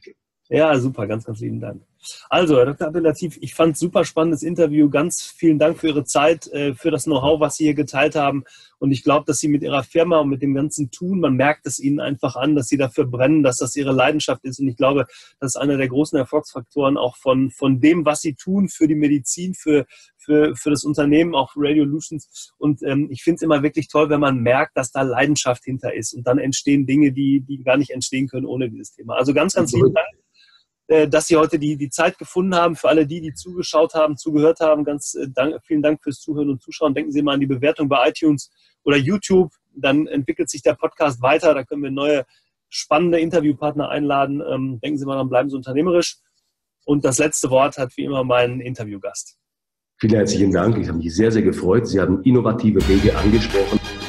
Ja, super, ganz, ganz lieben Dank. Also, Herr Doktor Abdel-Latif, ich fand es super spannendes Interview. Ganz vielen Dank für Ihre Zeit, für das Know-how, was Sie hier geteilt haben. Und ich glaube, dass Sie mit Ihrer Firma und mit dem ganzen Tun, man merkt es Ihnen einfach an, dass Sie dafür brennen, dass das Ihre Leidenschaft ist. Und ich glaube, das ist einer der großen Erfolgsfaktoren auch von, von dem, was Sie tun für die Medizin, für, für, für das Unternehmen, auch für Radiolutions. Und ähm, ich finde es immer wirklich toll, wenn man merkt, dass da Leidenschaft hinter ist. Und dann entstehen Dinge, die, die gar nicht entstehen können ohne dieses Thema. Also ganz, ganz lieben Dank, dass Sie heute die, die Zeit gefunden haben. Für alle die, die zugeschaut haben, zugehört haben, ganz äh, dank, vielen Dank fürs Zuhören und Zuschauen. Denken Sie mal an die Bewertung bei iTunes oder YouTube. Dann entwickelt sich der Podcast weiter. Da können wir neue, spannende Interviewpartner einladen. Ähm, denken Sie mal dran, bleiben Sie unternehmerisch. Und das letzte Wort hat wie immer mein Interviewgast. Vielen herzlichen Dank. Ich habe mich sehr, sehr gefreut. Sie haben innovative Wege angesprochen.